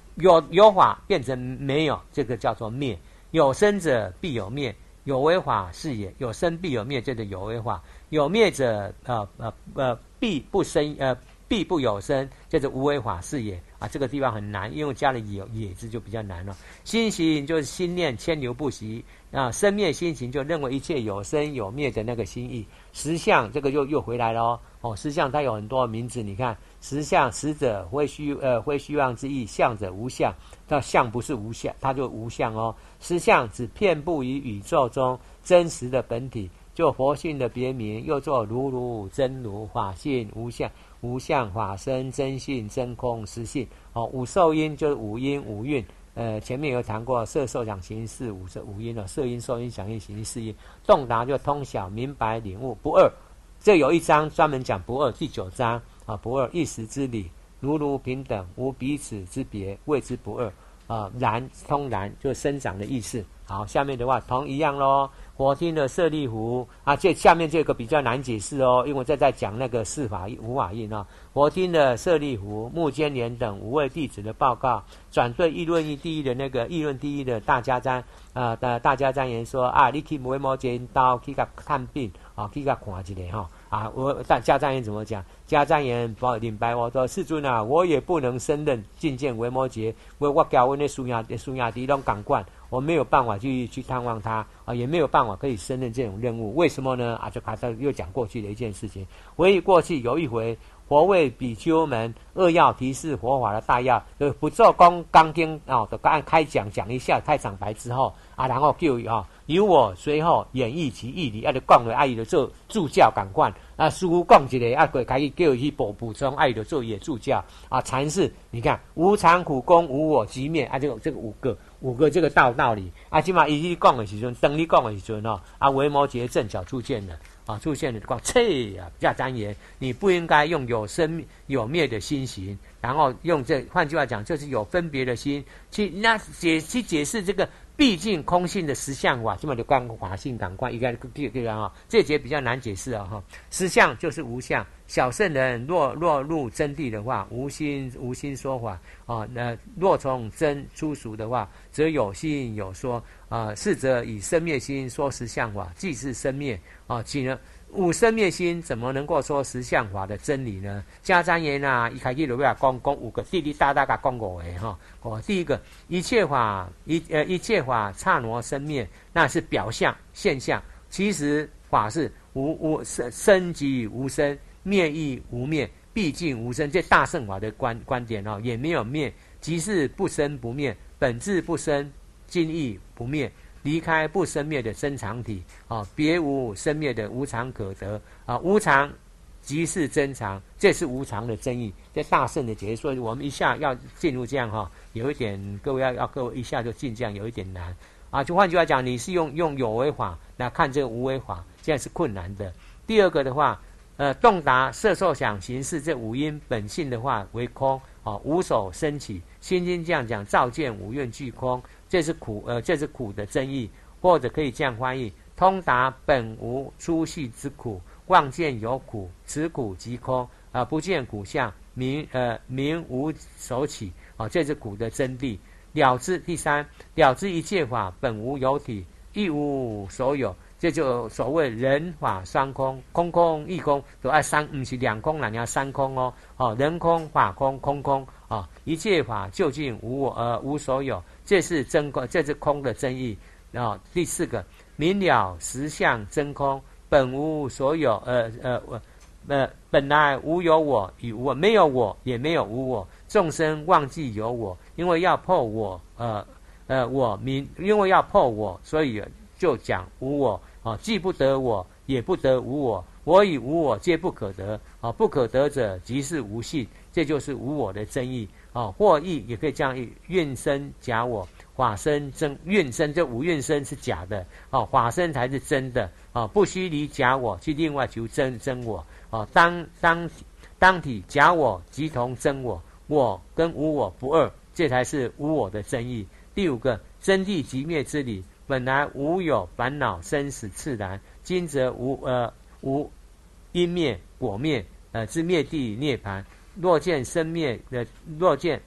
有有法变成没有，这个叫做灭。有生者必有灭，有为法是也。有生必有灭，这个有为法。有灭者，呃呃呃，必不生，呃必不有生，这是无为法是也。啊，这个地方很难，因为加了也也字就比较难了。心行就是心念牵流不息啊，生灭心行就认为一切有生有灭的那个心意。实相这个又又回来了哦，哦，实相它有很多名字，你看实相实者非虚呃非虚妄之意，相者无相，它相不是无相，它就无相哦。实相指遍布于宇宙中真实的本体，就佛性的别名，又作如如真如法性无相。无相法身真性真空实性哦，五受因就是五音五蕴，呃，前面有谈过色受想行识五色五音了，色音受音想音行音识音，洞达就通晓明白领悟不二。这有一章专门讲不二，第九章啊，不二一时之理，如如平等，无彼此之别，谓之不二啊。然通然就生长的意思。好，下面的话同一样咯。佛听的舍利弗啊，这下面这个比较难解释哦，因为这在讲那个四法无法印啊。佛听的舍利弗、目犍连等五位弟子的报告，转对议论一第一的那个议论第一的大家瞻啊的大家瞻言说啊，你去维摩诘刀去甲看病啊，去甲看一下哈啊。我大家瞻言怎么讲？家瞻言领白我说世尊啊，我也不能胜任觐见维摩诘，我我教我那苏亚苏亚迪拢赶惯。我没有办法去去探望他啊，也没有办法可以胜任这种任务。为什么呢？啊，就卡他又讲过去的一件事情。唯以过去有一回，佛为比丘们扼要提示佛法的大要，就不做公刚经啊，就按开讲讲一下开场白之后啊，然后就啊由我随后演绎其义理，啊就讲了，啊伊就做助教赶快啊，师父讲一个啊，过开始叫伊去补补充，啊伊就做也助教啊阐释。你看无常苦空无我即灭啊，这个这个五个。五个这个道道理啊，起码伊去讲的时阵，等你讲的时阵哦，啊，维摩诘正巧出现了啊，出现了讲切啊，比较单言，你不应该用有生有灭的心行，然后用这，换句话讲，就是有分别的心去那解去解释这个毕竟空性的实相法，起码就刚法性感官，应该这个啊，这节比较难解释啊哈。实相就是无相。小圣人若若入真谛的话，无心无心说法啊。那若从真出俗的话，则有心有说啊。是则以生灭心说实相法，即是生灭啊。岂呢？无生灭心怎么能够说实相法的真理呢？家瞻言啊，一开始就要讲讲五个，滴滴答答个讲五个哈。哦，第一个，一切法一呃一切法刹那生灭，那是表象现象，其实法是无无生生即无生。灭亦无灭，毕竟无生，这大乘法的观观点哦，也没有灭，即是不生不灭，本质不生，今亦不灭，离开不生灭的真常体啊，别无生灭的无常可得啊，无常即是真常，这是无常的真义，这大乘的解释，所以我们一下要进入这样哈，有一点各位要要各位一下就进这样有一点难啊，就换句话讲，你是用用有为法来看这个无为法，这样是困难的。第二个的话。呃，洞达色受想行识这五因本性的话为空啊，无所生起。心经这样讲，照见五蕴俱空，这是苦呃，这是苦的真义，或者可以这样翻译：通达本无粗细之苦，望见有苦，此苦即空啊、呃，不见苦相，名呃名无所起啊，这是苦的真谛。了知第三，了知一切法本无有体，亦无所有。这就所谓人法双空，空空亦空，都爱三，不是两空啦，你要三空哦。哦，人空法空，空空啊、哦，一切法究竟无我呃无所有，这是真空，这是空的真义啊、哦。第四个，明了实相真空，本无所有，呃呃呃本来无有我与无我，没有我也没有无我，众生忘记有我，因为要破我，呃呃我明，因为要破我，所以就讲无我。啊，既不得我，也不得无我，我与无我皆不可得。啊，不可得者，即是无性，这就是无我的真义。啊，或义也可以这样译：愿生假我，法身真。愿生这无愿生是假的，啊，法身才是真的。啊，不须离假我，去另外求真真我。啊，当当当体假我即同真我，我跟无我不二，这才是无我的真义。第五个，真谛即灭之理。本来无有烦恼生死自然，今则无呃无因灭果灭呃之灭地涅盘。若见生灭的，若见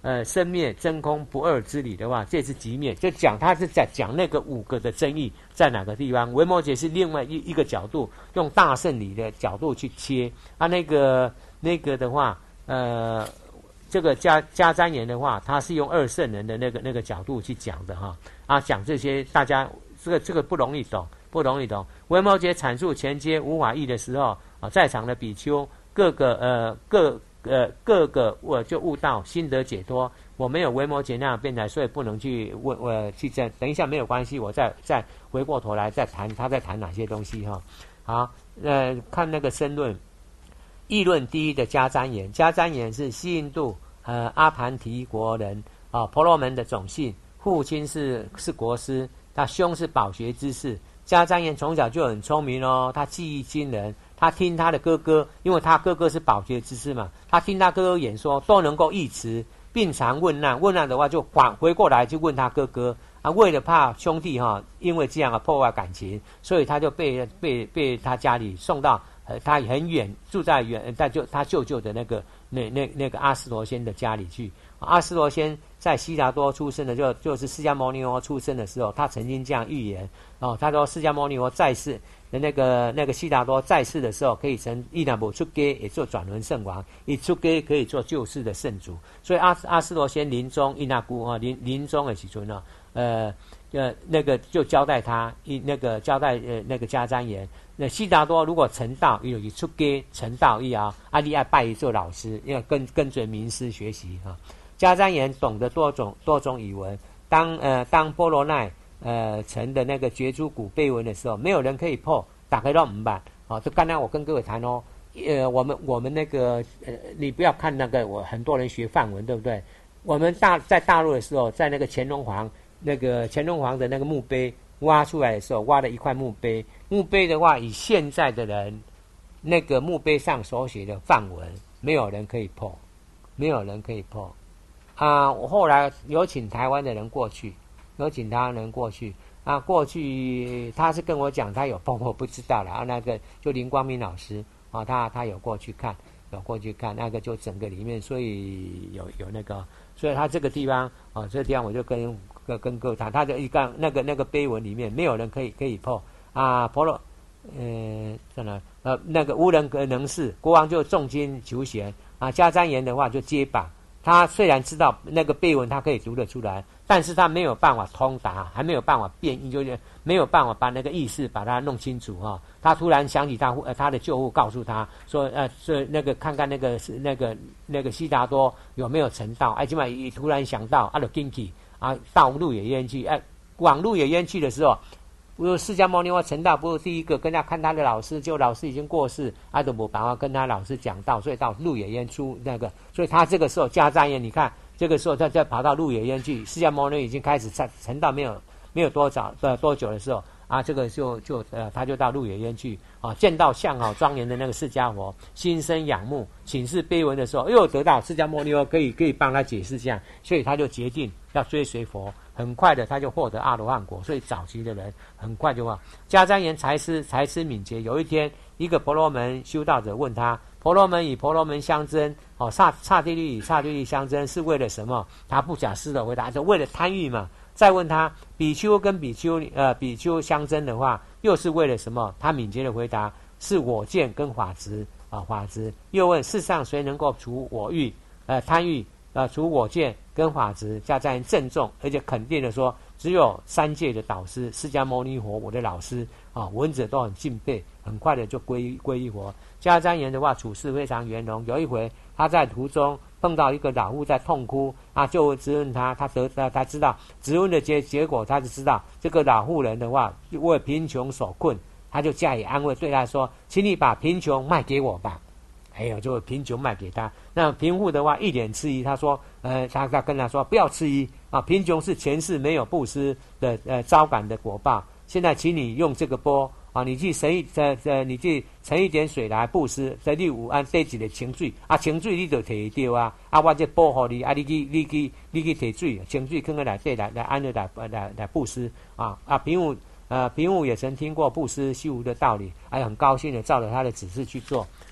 呃生灭真空不二之理的话，这是极灭，就讲他是在讲那个五个的争议在哪个地方。维摩诘是另外一一个角度，用大圣理的角度去切啊，那个那个的话，呃。这个加加瞻言的话，他是用二圣人的那个那个角度去讲的哈啊，讲这些大家这个这个不容易懂，不容易懂。维摩诘阐述前阶无法义的时候啊，在场的比丘各个呃各呃各个我就悟到心得解脱。我没有维摩诘那样辩才，所以不能去问呃去争。等一下没有关系，我再再回过头来再谈他在谈哪些东西哈。好，呃，看那个申论。议论第一的迦旃延，迦旃延是西印度呃阿盘提国人啊，婆罗门的种姓，父亲是是国师，他兄是饱学之士。迦旃延从小就很聪明哦，他技艺惊人，他听他的哥哥，因为他哥哥是饱学之士嘛，他听他哥哥演说都能够忆词，并常问难，问难的话就返回过来就问他哥哥啊，为了怕兄弟哈、哦，因为这样而破坏感情，所以他就被被被他家里送到。呃，他很远，住在远，他就他舅舅的那个那那那个阿斯罗仙的家里去。阿斯罗仙在悉达多出生的，就就是释迦牟尼佛出生的时候，他曾经这样预言哦，他说释迦牟尼佛在世的那个那个悉达多在世的时候，可以成伊那不出家也做转轮圣王，一出家可以做救世的圣主。所以阿阿斯罗仙临终伊那姑啊临临终的时阵呢，呃呃那个就交代他一那个交代呃那个迦旃延。那悉达多如果成道，有一出家成道以后，阿利爱拜一做老师，要跟跟随名师学习哈。迦旃延懂得多种多种语文，当呃当波罗奈呃成的那个觉珠古碑文的时候，没有人可以破，打开到门板。好，就刚才我跟各位谈哦，呃我们我们那个呃你不要看那个我很多人学梵文对不对？我们大在大陆的时候，在那个乾隆皇那个乾隆皇的那个墓碑。挖出来的时候，挖了一块墓碑。墓碑的话，以现在的人，那个墓碑上所写的梵文，没有人可以破，没有人可以破。啊，我后来有请台湾的人过去，有请台湾人过去。啊，过去他是跟我讲，他有破，我不知道了。啊，那个就林光明老师啊，他他有过去看，有过去看那个就整个里面，所以有有那个，所以他这个地方啊，这个地方我就跟。跟跟各位谈，他的一个那个那个碑文里面没有人可以可以破啊，婆罗，呃，在哪？呃，那个无人能事，国王就重金求贤啊。迦旃延的话就接榜，他虽然知道那个碑文他可以读得出来，但是他没有办法通达，还没有办法变译，就是没有办法把那个意思把它弄清楚哈、哦。他突然想起他呃他的舅父告诉他说呃是那个看看那个是那个那个悉达多有没有成道，哎，起码一突然想到阿罗金奇。啊，到鹿野苑去，哎，往鹿野苑去的时候，不是释迦牟尼佛成道，不是第一个跟他看他的老师，就老师已经过世，他都没办法跟他老师讲道，所以到鹿野苑出那个，所以他这个时候迦旃延，你看这个时候他再跑到鹿野苑去，释迦牟尼已经开始成成道没有没有多早呃多久的时候。啊，这个就就呃，他就到鹿野苑去啊，见到相好庄严的那个释迦佛，心生仰慕，请示碑文的时候，又得到释迦牟尼佛可以可以帮他解释这样，所以他就决定要追随佛，很快的他就获得阿罗汉果。所以早期的人很快就话，迦旃延才思才思敏捷。有一天，一个婆罗门修道者问他，婆罗门与婆罗门相争，哦，刹刹帝利与刹帝利相争是为了什么？他不假思的回答，就为了贪欲嘛。再问他比丘跟比丘呃比丘相争的话，又是为了什么？他敏捷的回答是我见跟法执啊法执。又问世上谁能够除我欲呃贪欲呃除我见跟法执？迦旃延郑重而且肯定的说，只有三界的导师释迦牟尼佛我的老师啊，闻者都很敬佩，很快的就皈依皈依佛。迦旃延的话处事非常圆融。有一回他在途中碰到一个老妇在痛哭啊，就质问他，他得他他知道质问的结结果，他就知道这个老妇人的话为贫穷所困，他就加以安慰，对他说：“请你把贫穷卖给我吧。”哎呦，就贫穷卖给他。那贫妇的话一脸迟疑，他说：“呃，他他跟他说不要迟疑啊，贫穷是前世没有布施的呃招感的果报。现在请你用这个钵。”啊，你去盛一呃呃，你去盛一点水来布施，在你有按对一个清水，啊清水你就摕掉啊，啊我这保护你，啊你去你去你去摕水，清水放在内底来来安尼来来来布施啊啊贫妇呃贫妇也曾听过布施修福的道理，还很高兴的照着他的指示去做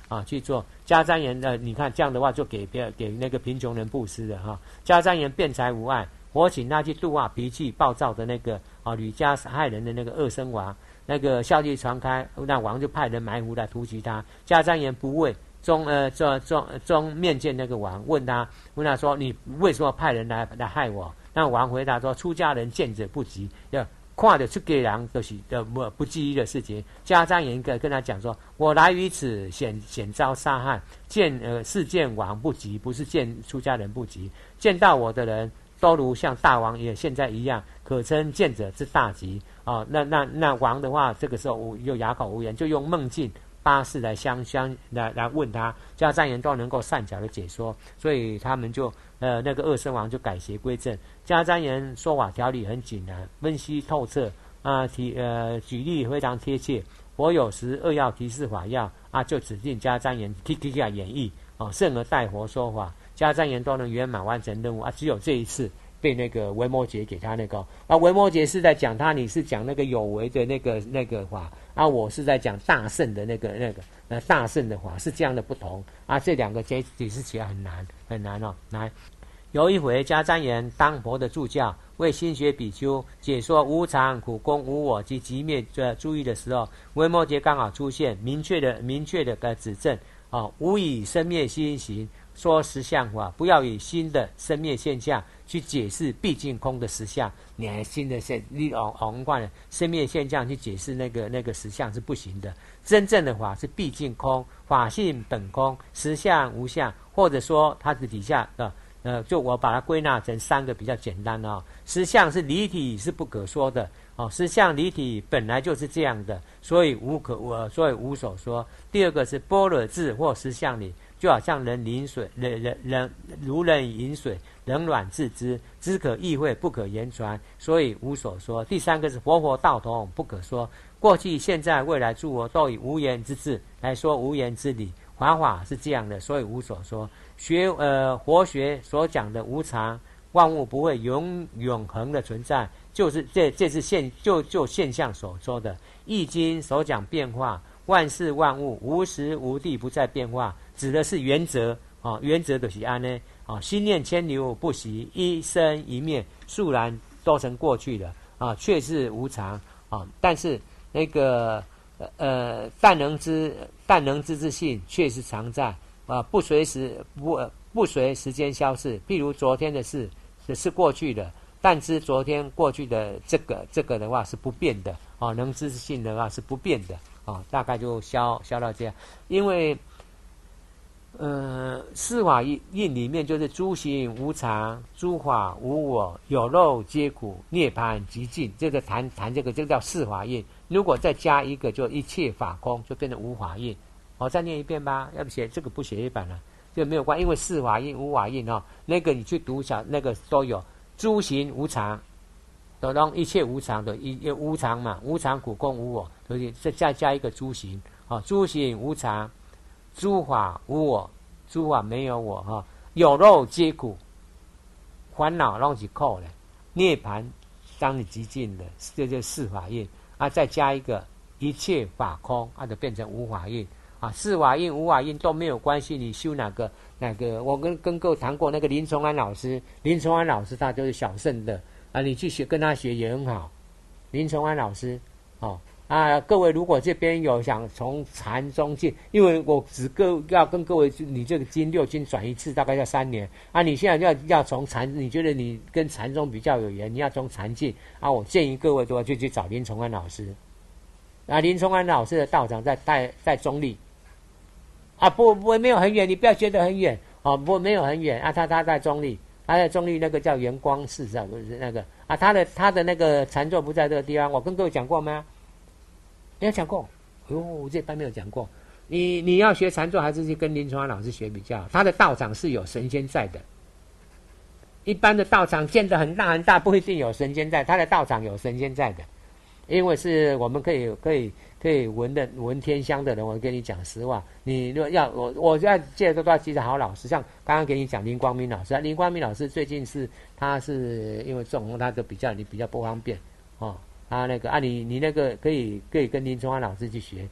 啊去做。迦旃延的，你看这样的话就给别给那个贫穷人布施的哈。迦旃延辩才无碍，我请他去度化脾气暴躁的那个啊吕家害人的那个恶生王。那个消息传开，那王就派人埋伏来突袭他。迦旃延不畏，中呃中中中面见那个王，问他问他说：“你为什么派人来来害我？”那王回答说：“出家人见者不急，要看得出家人都是的不不记忆的事情。”迦旃延跟跟他讲说：“我来于此险险遭杀害，见呃是见王不急，不是见出家人不急。见到我的人都如像大王也现在一样，可称见者之大吉。”哦，那那那王的话，这个时候无又哑口无言，就用梦境八事来相相来来问他，迦旃延都能够善巧的解说，所以他们就呃那个恶生王就改邪归正。迦旃延说法条理很井然，分析透彻啊，提呃举例非常贴切。我有时扼要提示法要啊，就指定迦旃延去去给他演绎哦，甚而代佛说法，迦旃延都能圆满完成任务啊。只有这一次被那个维摩诘给他那个啊，维摩诘是在讲他，你是讲那个有为的那个那个法啊，我是在讲大圣的那个那个呃大圣的法，是这样的不同啊，这两个解解释起来很难很难哦。来，有一回迦旃延当佛的助教，为新学比丘解说无常、苦空、无我及寂灭的注意的时候，维摩诘刚好出现，明确的明确的呃指正啊，无以生灭心行。说实相法，不要以新的生灭现象去解释毕竟空的实相。你还新的现你昂昂惯的生灭现象去解释那个那个实相是不行的。真正的法是毕竟空，法性本空，实相无相，或者说它的底下的呃，就我把它归纳成三个比较简单的哦。实相是离体，是不可说的哦。实相离体本来就是这样的，所以无可我所以无所说。第二个是般若智或实相理。就好像人饮水，人人人如人饮水，冷暖自知，知可意会，不可言传，所以无所说。第三个是佛佛道同，不可说。过去、现在、未来诸佛都以无言之智来说无言之理，法法是这样的，所以无所说。学呃佛学所讲的无常，万物不会永永恒的存在，就是这这是现就就现象所说的。易经所讲变化。万事万物无时无地不在变化，指的是原则啊，原则就是安呢啊，心念牵流不息，一生一灭，肃然都成过去了啊，确是无常啊。但是那个呃，但能知但能知之性确实常在啊，不随时不不随时间消逝。譬如昨天的事是过去的，但知昨天过去的这个这个的话是不变的啊，能知之性的话是不变的。哦，大概就消消到这样，因为，呃，四法印印里面就是诸行无常，诸法无我，有漏皆苦，涅槃极尽。这个谈谈这个，这个叫四法印。如果再加一个，就一切法空，就变成无法印。我、哦、再念一遍吧，要不写这个不写一版了，这个没有关，因为四法印、无法印哦，那个你去读小那个都有，诸行无常。都让一切无常的一无常嘛，无常苦空无我，所以再再加一个诸行啊，诸行无常，诸法无我，诸法没有我哈、啊，有漏皆苦，烦恼让起扣了，涅槃当你极尽的，这就是四法印啊，再加一个一切法空，啊就变成无法印啊，四法印、无法印都没有关系，你修哪个哪个，我跟跟各位谈过那个林崇安老师，林崇安老师他就是小乘的。啊，你去学跟他学也很好，林崇安老师，哦啊，各位如果这边有想从禅宗进，因为我只各要跟各位，你这个经六经转一次大概要三年啊，你现在要要从禅，你觉得你跟禅宗比较有缘，你要从禅进啊，我建议各位的话就去找林崇安老师，啊，林崇安老师的道场在在在中立，啊不不没有很远，你不要觉得很远，哦不没有很远啊，他他在中立。他在中立那个叫圆光寺是不是那个啊？他的他的那个禅座不在这个地方，我跟各位讲过吗？没有讲过，哟，我这班没有讲过。你你要学禅坐，还是去跟林崇安老师学比较好？他的道场是有神仙在的，一般的道场建得很大很大，不一定有神仙在，他的道场有神仙在的，因为是我们可以可以可以闻的闻天香的人，我跟你讲实话，你如果要我我要借的都要记得好老师，像刚刚给你讲林光明老师，林光明老师最近是他是因为中风，他就比较你比较不方便哦，他那个啊你你那个可以可以跟林崇安老师去学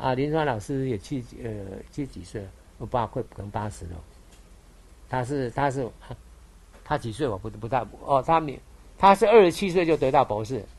啊，林川老师也七呃七几岁了，我爸快可能八十了。他是他是他几岁我不不大哦，他没他是二十七岁就得到博士。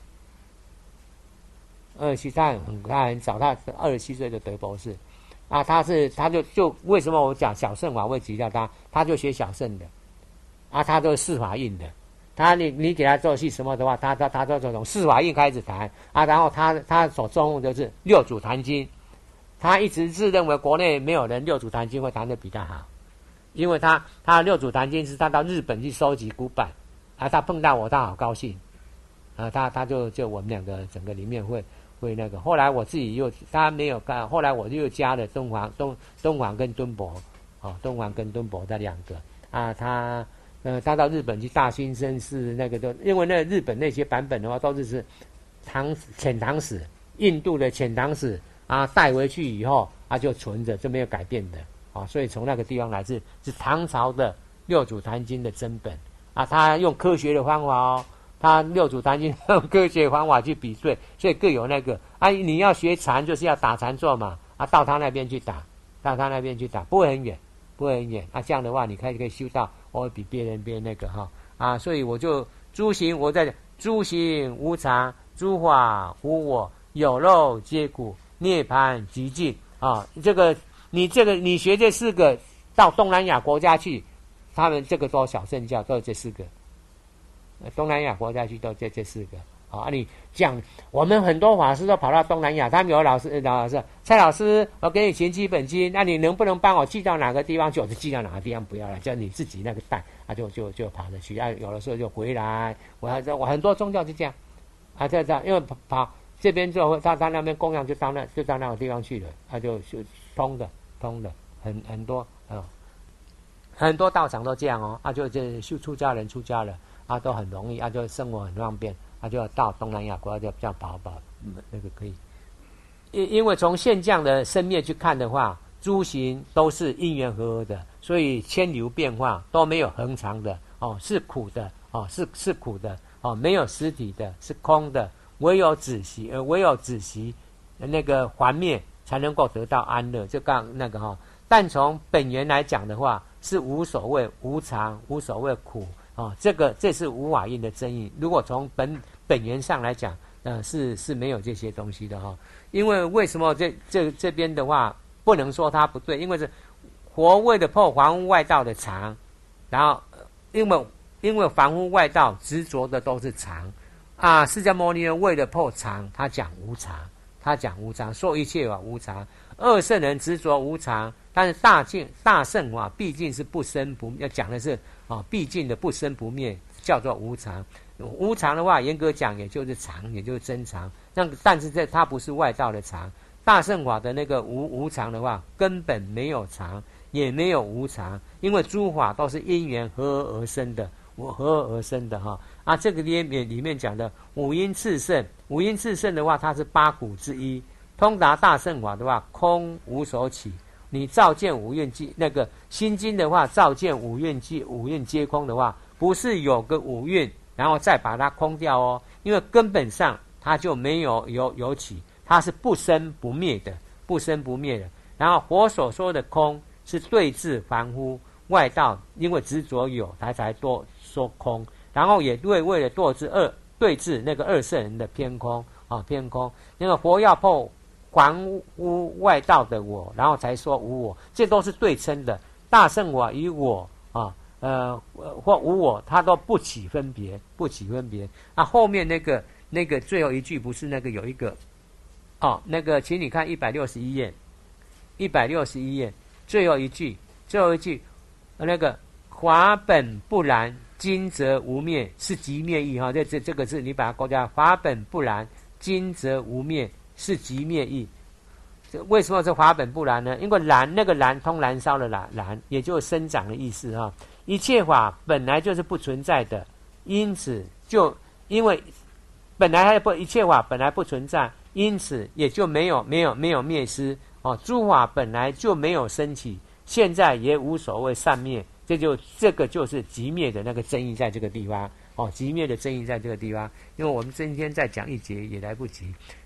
二十七，他很他很早，他二十七岁就得博士，啊，他是他就就为什么我讲小圣法会提到他，他就学小圣的，啊，他都是四法印的，他你你给他做戏什么的话，他他他都从四法印开始谈啊，然后他他所重用就是六祖坛经，他一直自认为国内没有人六祖坛经会谈得比他好，因为他他六祖坛经是他到日本去收集古版，啊，他碰到我他好高兴，啊，他他就就我们两个整个里面会。会那个，后来我自己又他没有干，后来我就又加了敦煌、东敦煌跟敦博，哦，敦煌跟敦博的两个啊，他呃，他到日本去大兴僧寺那个都，因为那日本那些版本的话都是是唐遣唐使，印度的遣唐使啊带回去以后啊就存着，就没有改变的啊，所以从那个地方来自是唐朝的六祖坛经的真本啊，他用科学的方法哦。他六祖坛经用科学方法去比对，所以各有那个啊，你要学禅就是要打禅坐嘛，啊，到他那边去打，到他那边去打，不会很远，不会很远，啊，这样的话你可以可以修到，我会比别人别人那个哈啊，所以我就诸行我在诸行无常，诸法无我，有漏皆苦，涅槃寂静啊，这个你这个你学这四个到东南亚国家去，他们这个都小圣教都是这四个。东南亚国家去都这这四个，好、啊，你讲我们很多法师都跑到东南亚，他们有老师老师蔡老师，我给你钱基本金，那你能不能帮我寄到哪个地方去？我就寄到哪个地方不要了，叫你自己那个带，啊就就就跑着去，啊有的时候就回来，我还我很多宗教就这样，啊这样，因为跑跑这边之后，他他那边供养就到那就到那个地方去了，他、啊、就就通的通的很很多啊、哦，很多道场都这样哦，啊就这就出家人出家了。啊，都很容易，啊，就生活很方便，啊，就到东南亚国家就这样跑跑，嗯，那个可以。因因为从现象的生灭去看的话，诸行都是因缘合合的，所以千流变化都没有恒常的，哦，是苦的，哦，是是苦的，哦，没有实体的，是空的，唯有止息，呃，唯有止息，那个还灭才能够得到安乐。就刚那个哈、哦，但从本源来讲的话，是无所谓无常，无所谓苦。哦，这个这是无法印的真意。如果从本本源上来讲，呃，是是没有这些东西的哈、哦。因为为什么这这这边的话不能说它不对？因为是佛为了破凡夫外道的常，然后因为因为凡夫外道执着的都是常啊，释迦牟尼人为了破常，他讲无常，他讲无常，说一切法无常。二圣人执着无常，但是大净大圣法毕竟是不生不灭，要讲的是。啊，毕竟的不生不灭叫做无常。无常的话，严格讲也就是常，也就是真常。那但是这它不是外道的常。大乘法的那个无无常的话，根本没有常，也没有无常，因为诸法都是因缘合而生的，合而生的哈。啊，这个里面里面讲的五阴炽盛，五阴炽盛的话，它是八苦之一。通达大乘法的话，空无所起。你照见五蕴即那个心经的话，照见五蕴即五蕴皆空的话，不是有个五蕴，然后再把它空掉哦，因为根本上它就没有有有起，它是不生不灭的，不生不灭的。然后佛所说的空是对治凡夫外道，因为执着有，他才多说空，然后也为为了对治二对治那个二圣人的偏空啊偏空，那个佛要破。凡夫外道的我，然后才说无我，这都是对称的。大乘法与我啊，呃或无我，它都不起分别，不起分别。啊，后面那个那个最后一句不是那个有一个哦，那个请你看一百六十一页，一百六十一页最后一句，最后一句那个法本不然，今则无灭，是即灭义哈。这这这个字你把它勾掉，法本不然，今则无灭。是即灭义，为什么是法本不燃呢？因为燃那个燃通燃烧的燃燃，也就是生长的意思哈。一切法本来就是不存在的，因此就因为本来还不一切法本来不存在，因此也就没有没有没有灭失哦。诸法本来就没有升起，现在也无所谓善灭，这就这个就是即灭的那个真义在这个地方哦。即灭的真义在这个地方，因为我们今天再讲一节也来不及。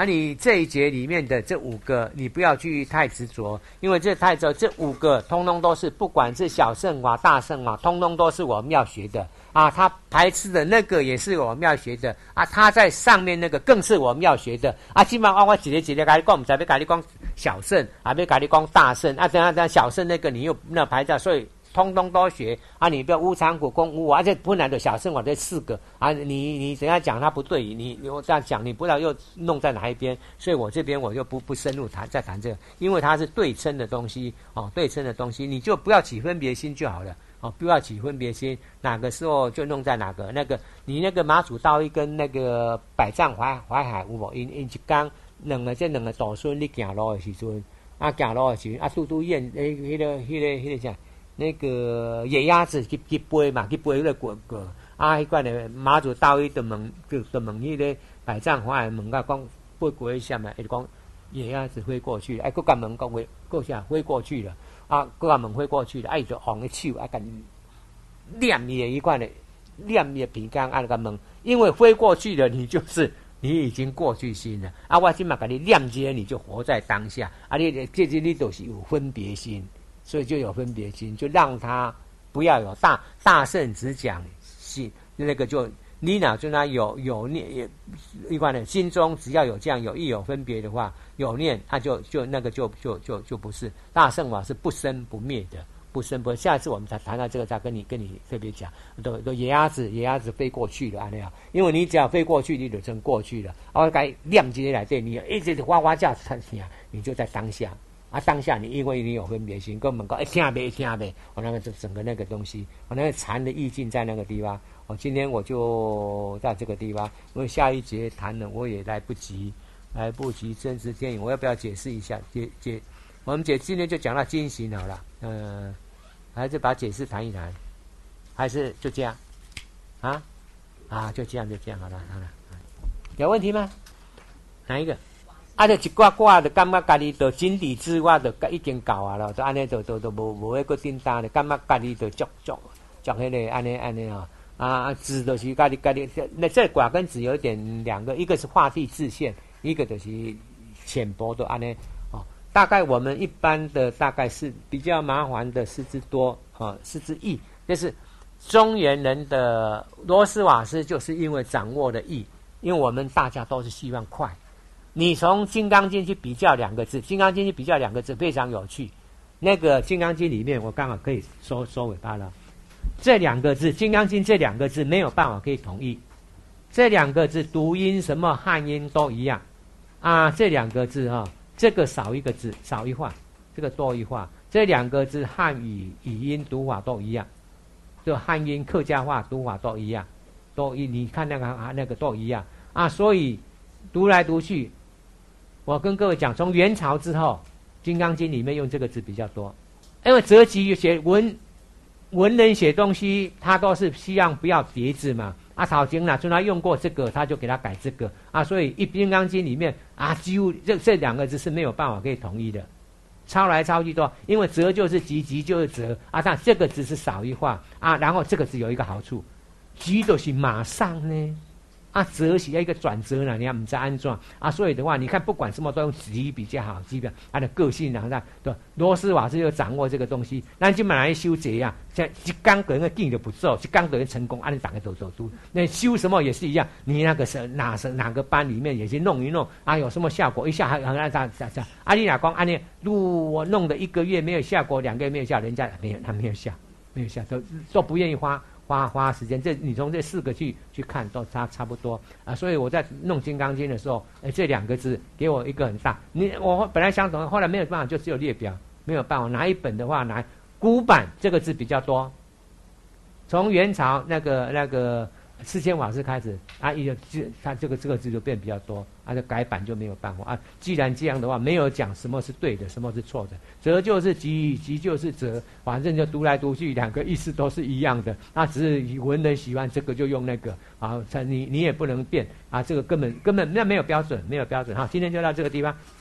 啊，你这一节里面的这五个，你不要去太执着，因为这太执着，这五个通通都是，不管是小乘法、大乘法，通通都是我们要学的啊。他排斥的那个也是我们要学的啊，他在上面那个更是我们要学的啊。基本上我一个一个跟你讲，唔知要跟你讲小乘，啊，要跟你讲大乘啊，等下等下小乘那个你又那排在，所以。通通都学啊！你不要无常苦空无我，而且本来的小乘法这四个啊，你你等下讲它不对，你你我这样讲，你不知道又弄在哪一边，所以我这边我就不不深入谈再谈这个，因为它是对称的东西哦，对称的东西，你就不要起分别心就好了哦，不要起分别心，哪个时候就弄在哪个那个，你那个马祖道一跟那个百丈怀怀海有无？因因一讲两个这两个导孙你行路的时阵，啊行路的时阵啊，嘟嘟燕诶，迄个迄个迄个啥？那个野鸭子去去飞嘛，去飞那个过过啊！迄款的马祖道一的问，就就问迄个百丈花的问甲讲飞过一下嘛，伊就讲野鸭子飞过去了，哎，佫甲问讲飞过下飞过去了，啊，佫甲问飞过去了，啊，伊就放个手啊，甲念伊的一款的念伊的鼻缸啊，甲问，因为飞过去了，你就是你已经过去心了啊！我今嘛甲你念一个，你就活在当下啊！你这这你都是有分别心。所以就有分别心，就让他不要有大大圣只讲心，那个就你脑中呢有有念也一般的心中只要有这样有意有分别的话，有念他就就那个就就就就不是大圣法是不生不灭的，不生不灭。下次我们才谈到这个，再跟你跟你特别讲，都都野鸭子野鸭子飞过去了啊那样，因为你只要飞过去，你就成过去了。我该念起来对你一直哇哇叫声，你就在当下。啊，当下你因为你有分别心，根本讲一听没一听没，我那个就整个那个东西，我那个禅的意境在那个地方。我今天我就在这个地方，因为下一节谈了我也来不及，来不及真实电影，我要不要解释一下？解解，我们解今天就讲到经行好了，嗯、呃，还是把解释谈一谈，还是就这样啊？啊，就这样就这样好了好了，有问题吗？哪一个？啊，就一挂挂的，感觉家己就井底之蛙就已经够啊了，就安尼就就就无无迄个叮当的，感觉家己就足足足迄个安尼安尼啊啊，子就是家己家己，那这卦跟子有点两个，一个是画地自限，一个就是浅薄的安尼哦。大概我们一般的大概是比较麻烦的四之多啊，四之易，就是中原人的罗斯瓦斯，就是因为掌握了易，因为我们大家都是希望快。你从《金刚经》去比较两个字，《金刚经》去比较两个字非常有趣。那个《金刚经》里面，我刚好可以收收尾巴了。这两个字，《金刚经》这两个字没有办法可以统一。这两个字读音什么汉音都一样啊。这两个字哈、哦，这个少一个字，少一画，这个多一画。这两个字汉语语音读法都一样，就汉音客家话读法都一样，都一你看那个啊那个都一样啊，所以读来读去。我跟各位讲，从元朝之后，《金刚经》里面用这个字比较多，因为择吉写文文人写东西，他都是希望不要叠字嘛。啊，草经呢，就他用过这个，他就给他改这个啊，所以一《金刚经》里面啊，几乎这这两个字是没有办法可以统一的，抄来抄去都，因为择就是吉，吉就是择啊，但这个字是少一画啊，然后这个字有一个好处，吉就是马上呢。啊，折是要一个转折呢，你要唔知安怎啊？所以的话，你看不管什么都用吉比较好，基本他的个性啊，那对罗斯瓦斯就掌握这个东西。那就本来修这样，像一刚个人的劲就不做，一刚个人成功，按你打个走走都。那修什么也是一样，你那个是哪是哪个班里面也去弄一弄啊，有什么效果？一下还还按这这这，阿丽亚光按你，如果我弄的一个月没有效果，两个月没有效，人家没有他没有效，没有效，都都不愿意花。花花时间，这你从这四个去去看都差差不多啊，所以我在弄《金刚经》的时候，哎，这两个字给我一个很大。你我本来想懂，后来没有办法，就只有列表，没有办法。哪一本的话，哪古版这个字比较多。从元朝那个那个四千瓦斯开始啊，一就它这个这个字就变比较多，啊，这改版就没有办法啊。既然这样的话，没有讲什么是对的，什么是错的，择就是吉，吉就是择，反正就读来读去，两个意思都是一样的。那只是文人喜欢这个就用那个啊，你你也不能变啊，这个根本根本那没有标准，没有标准。好，今天就到这个地方。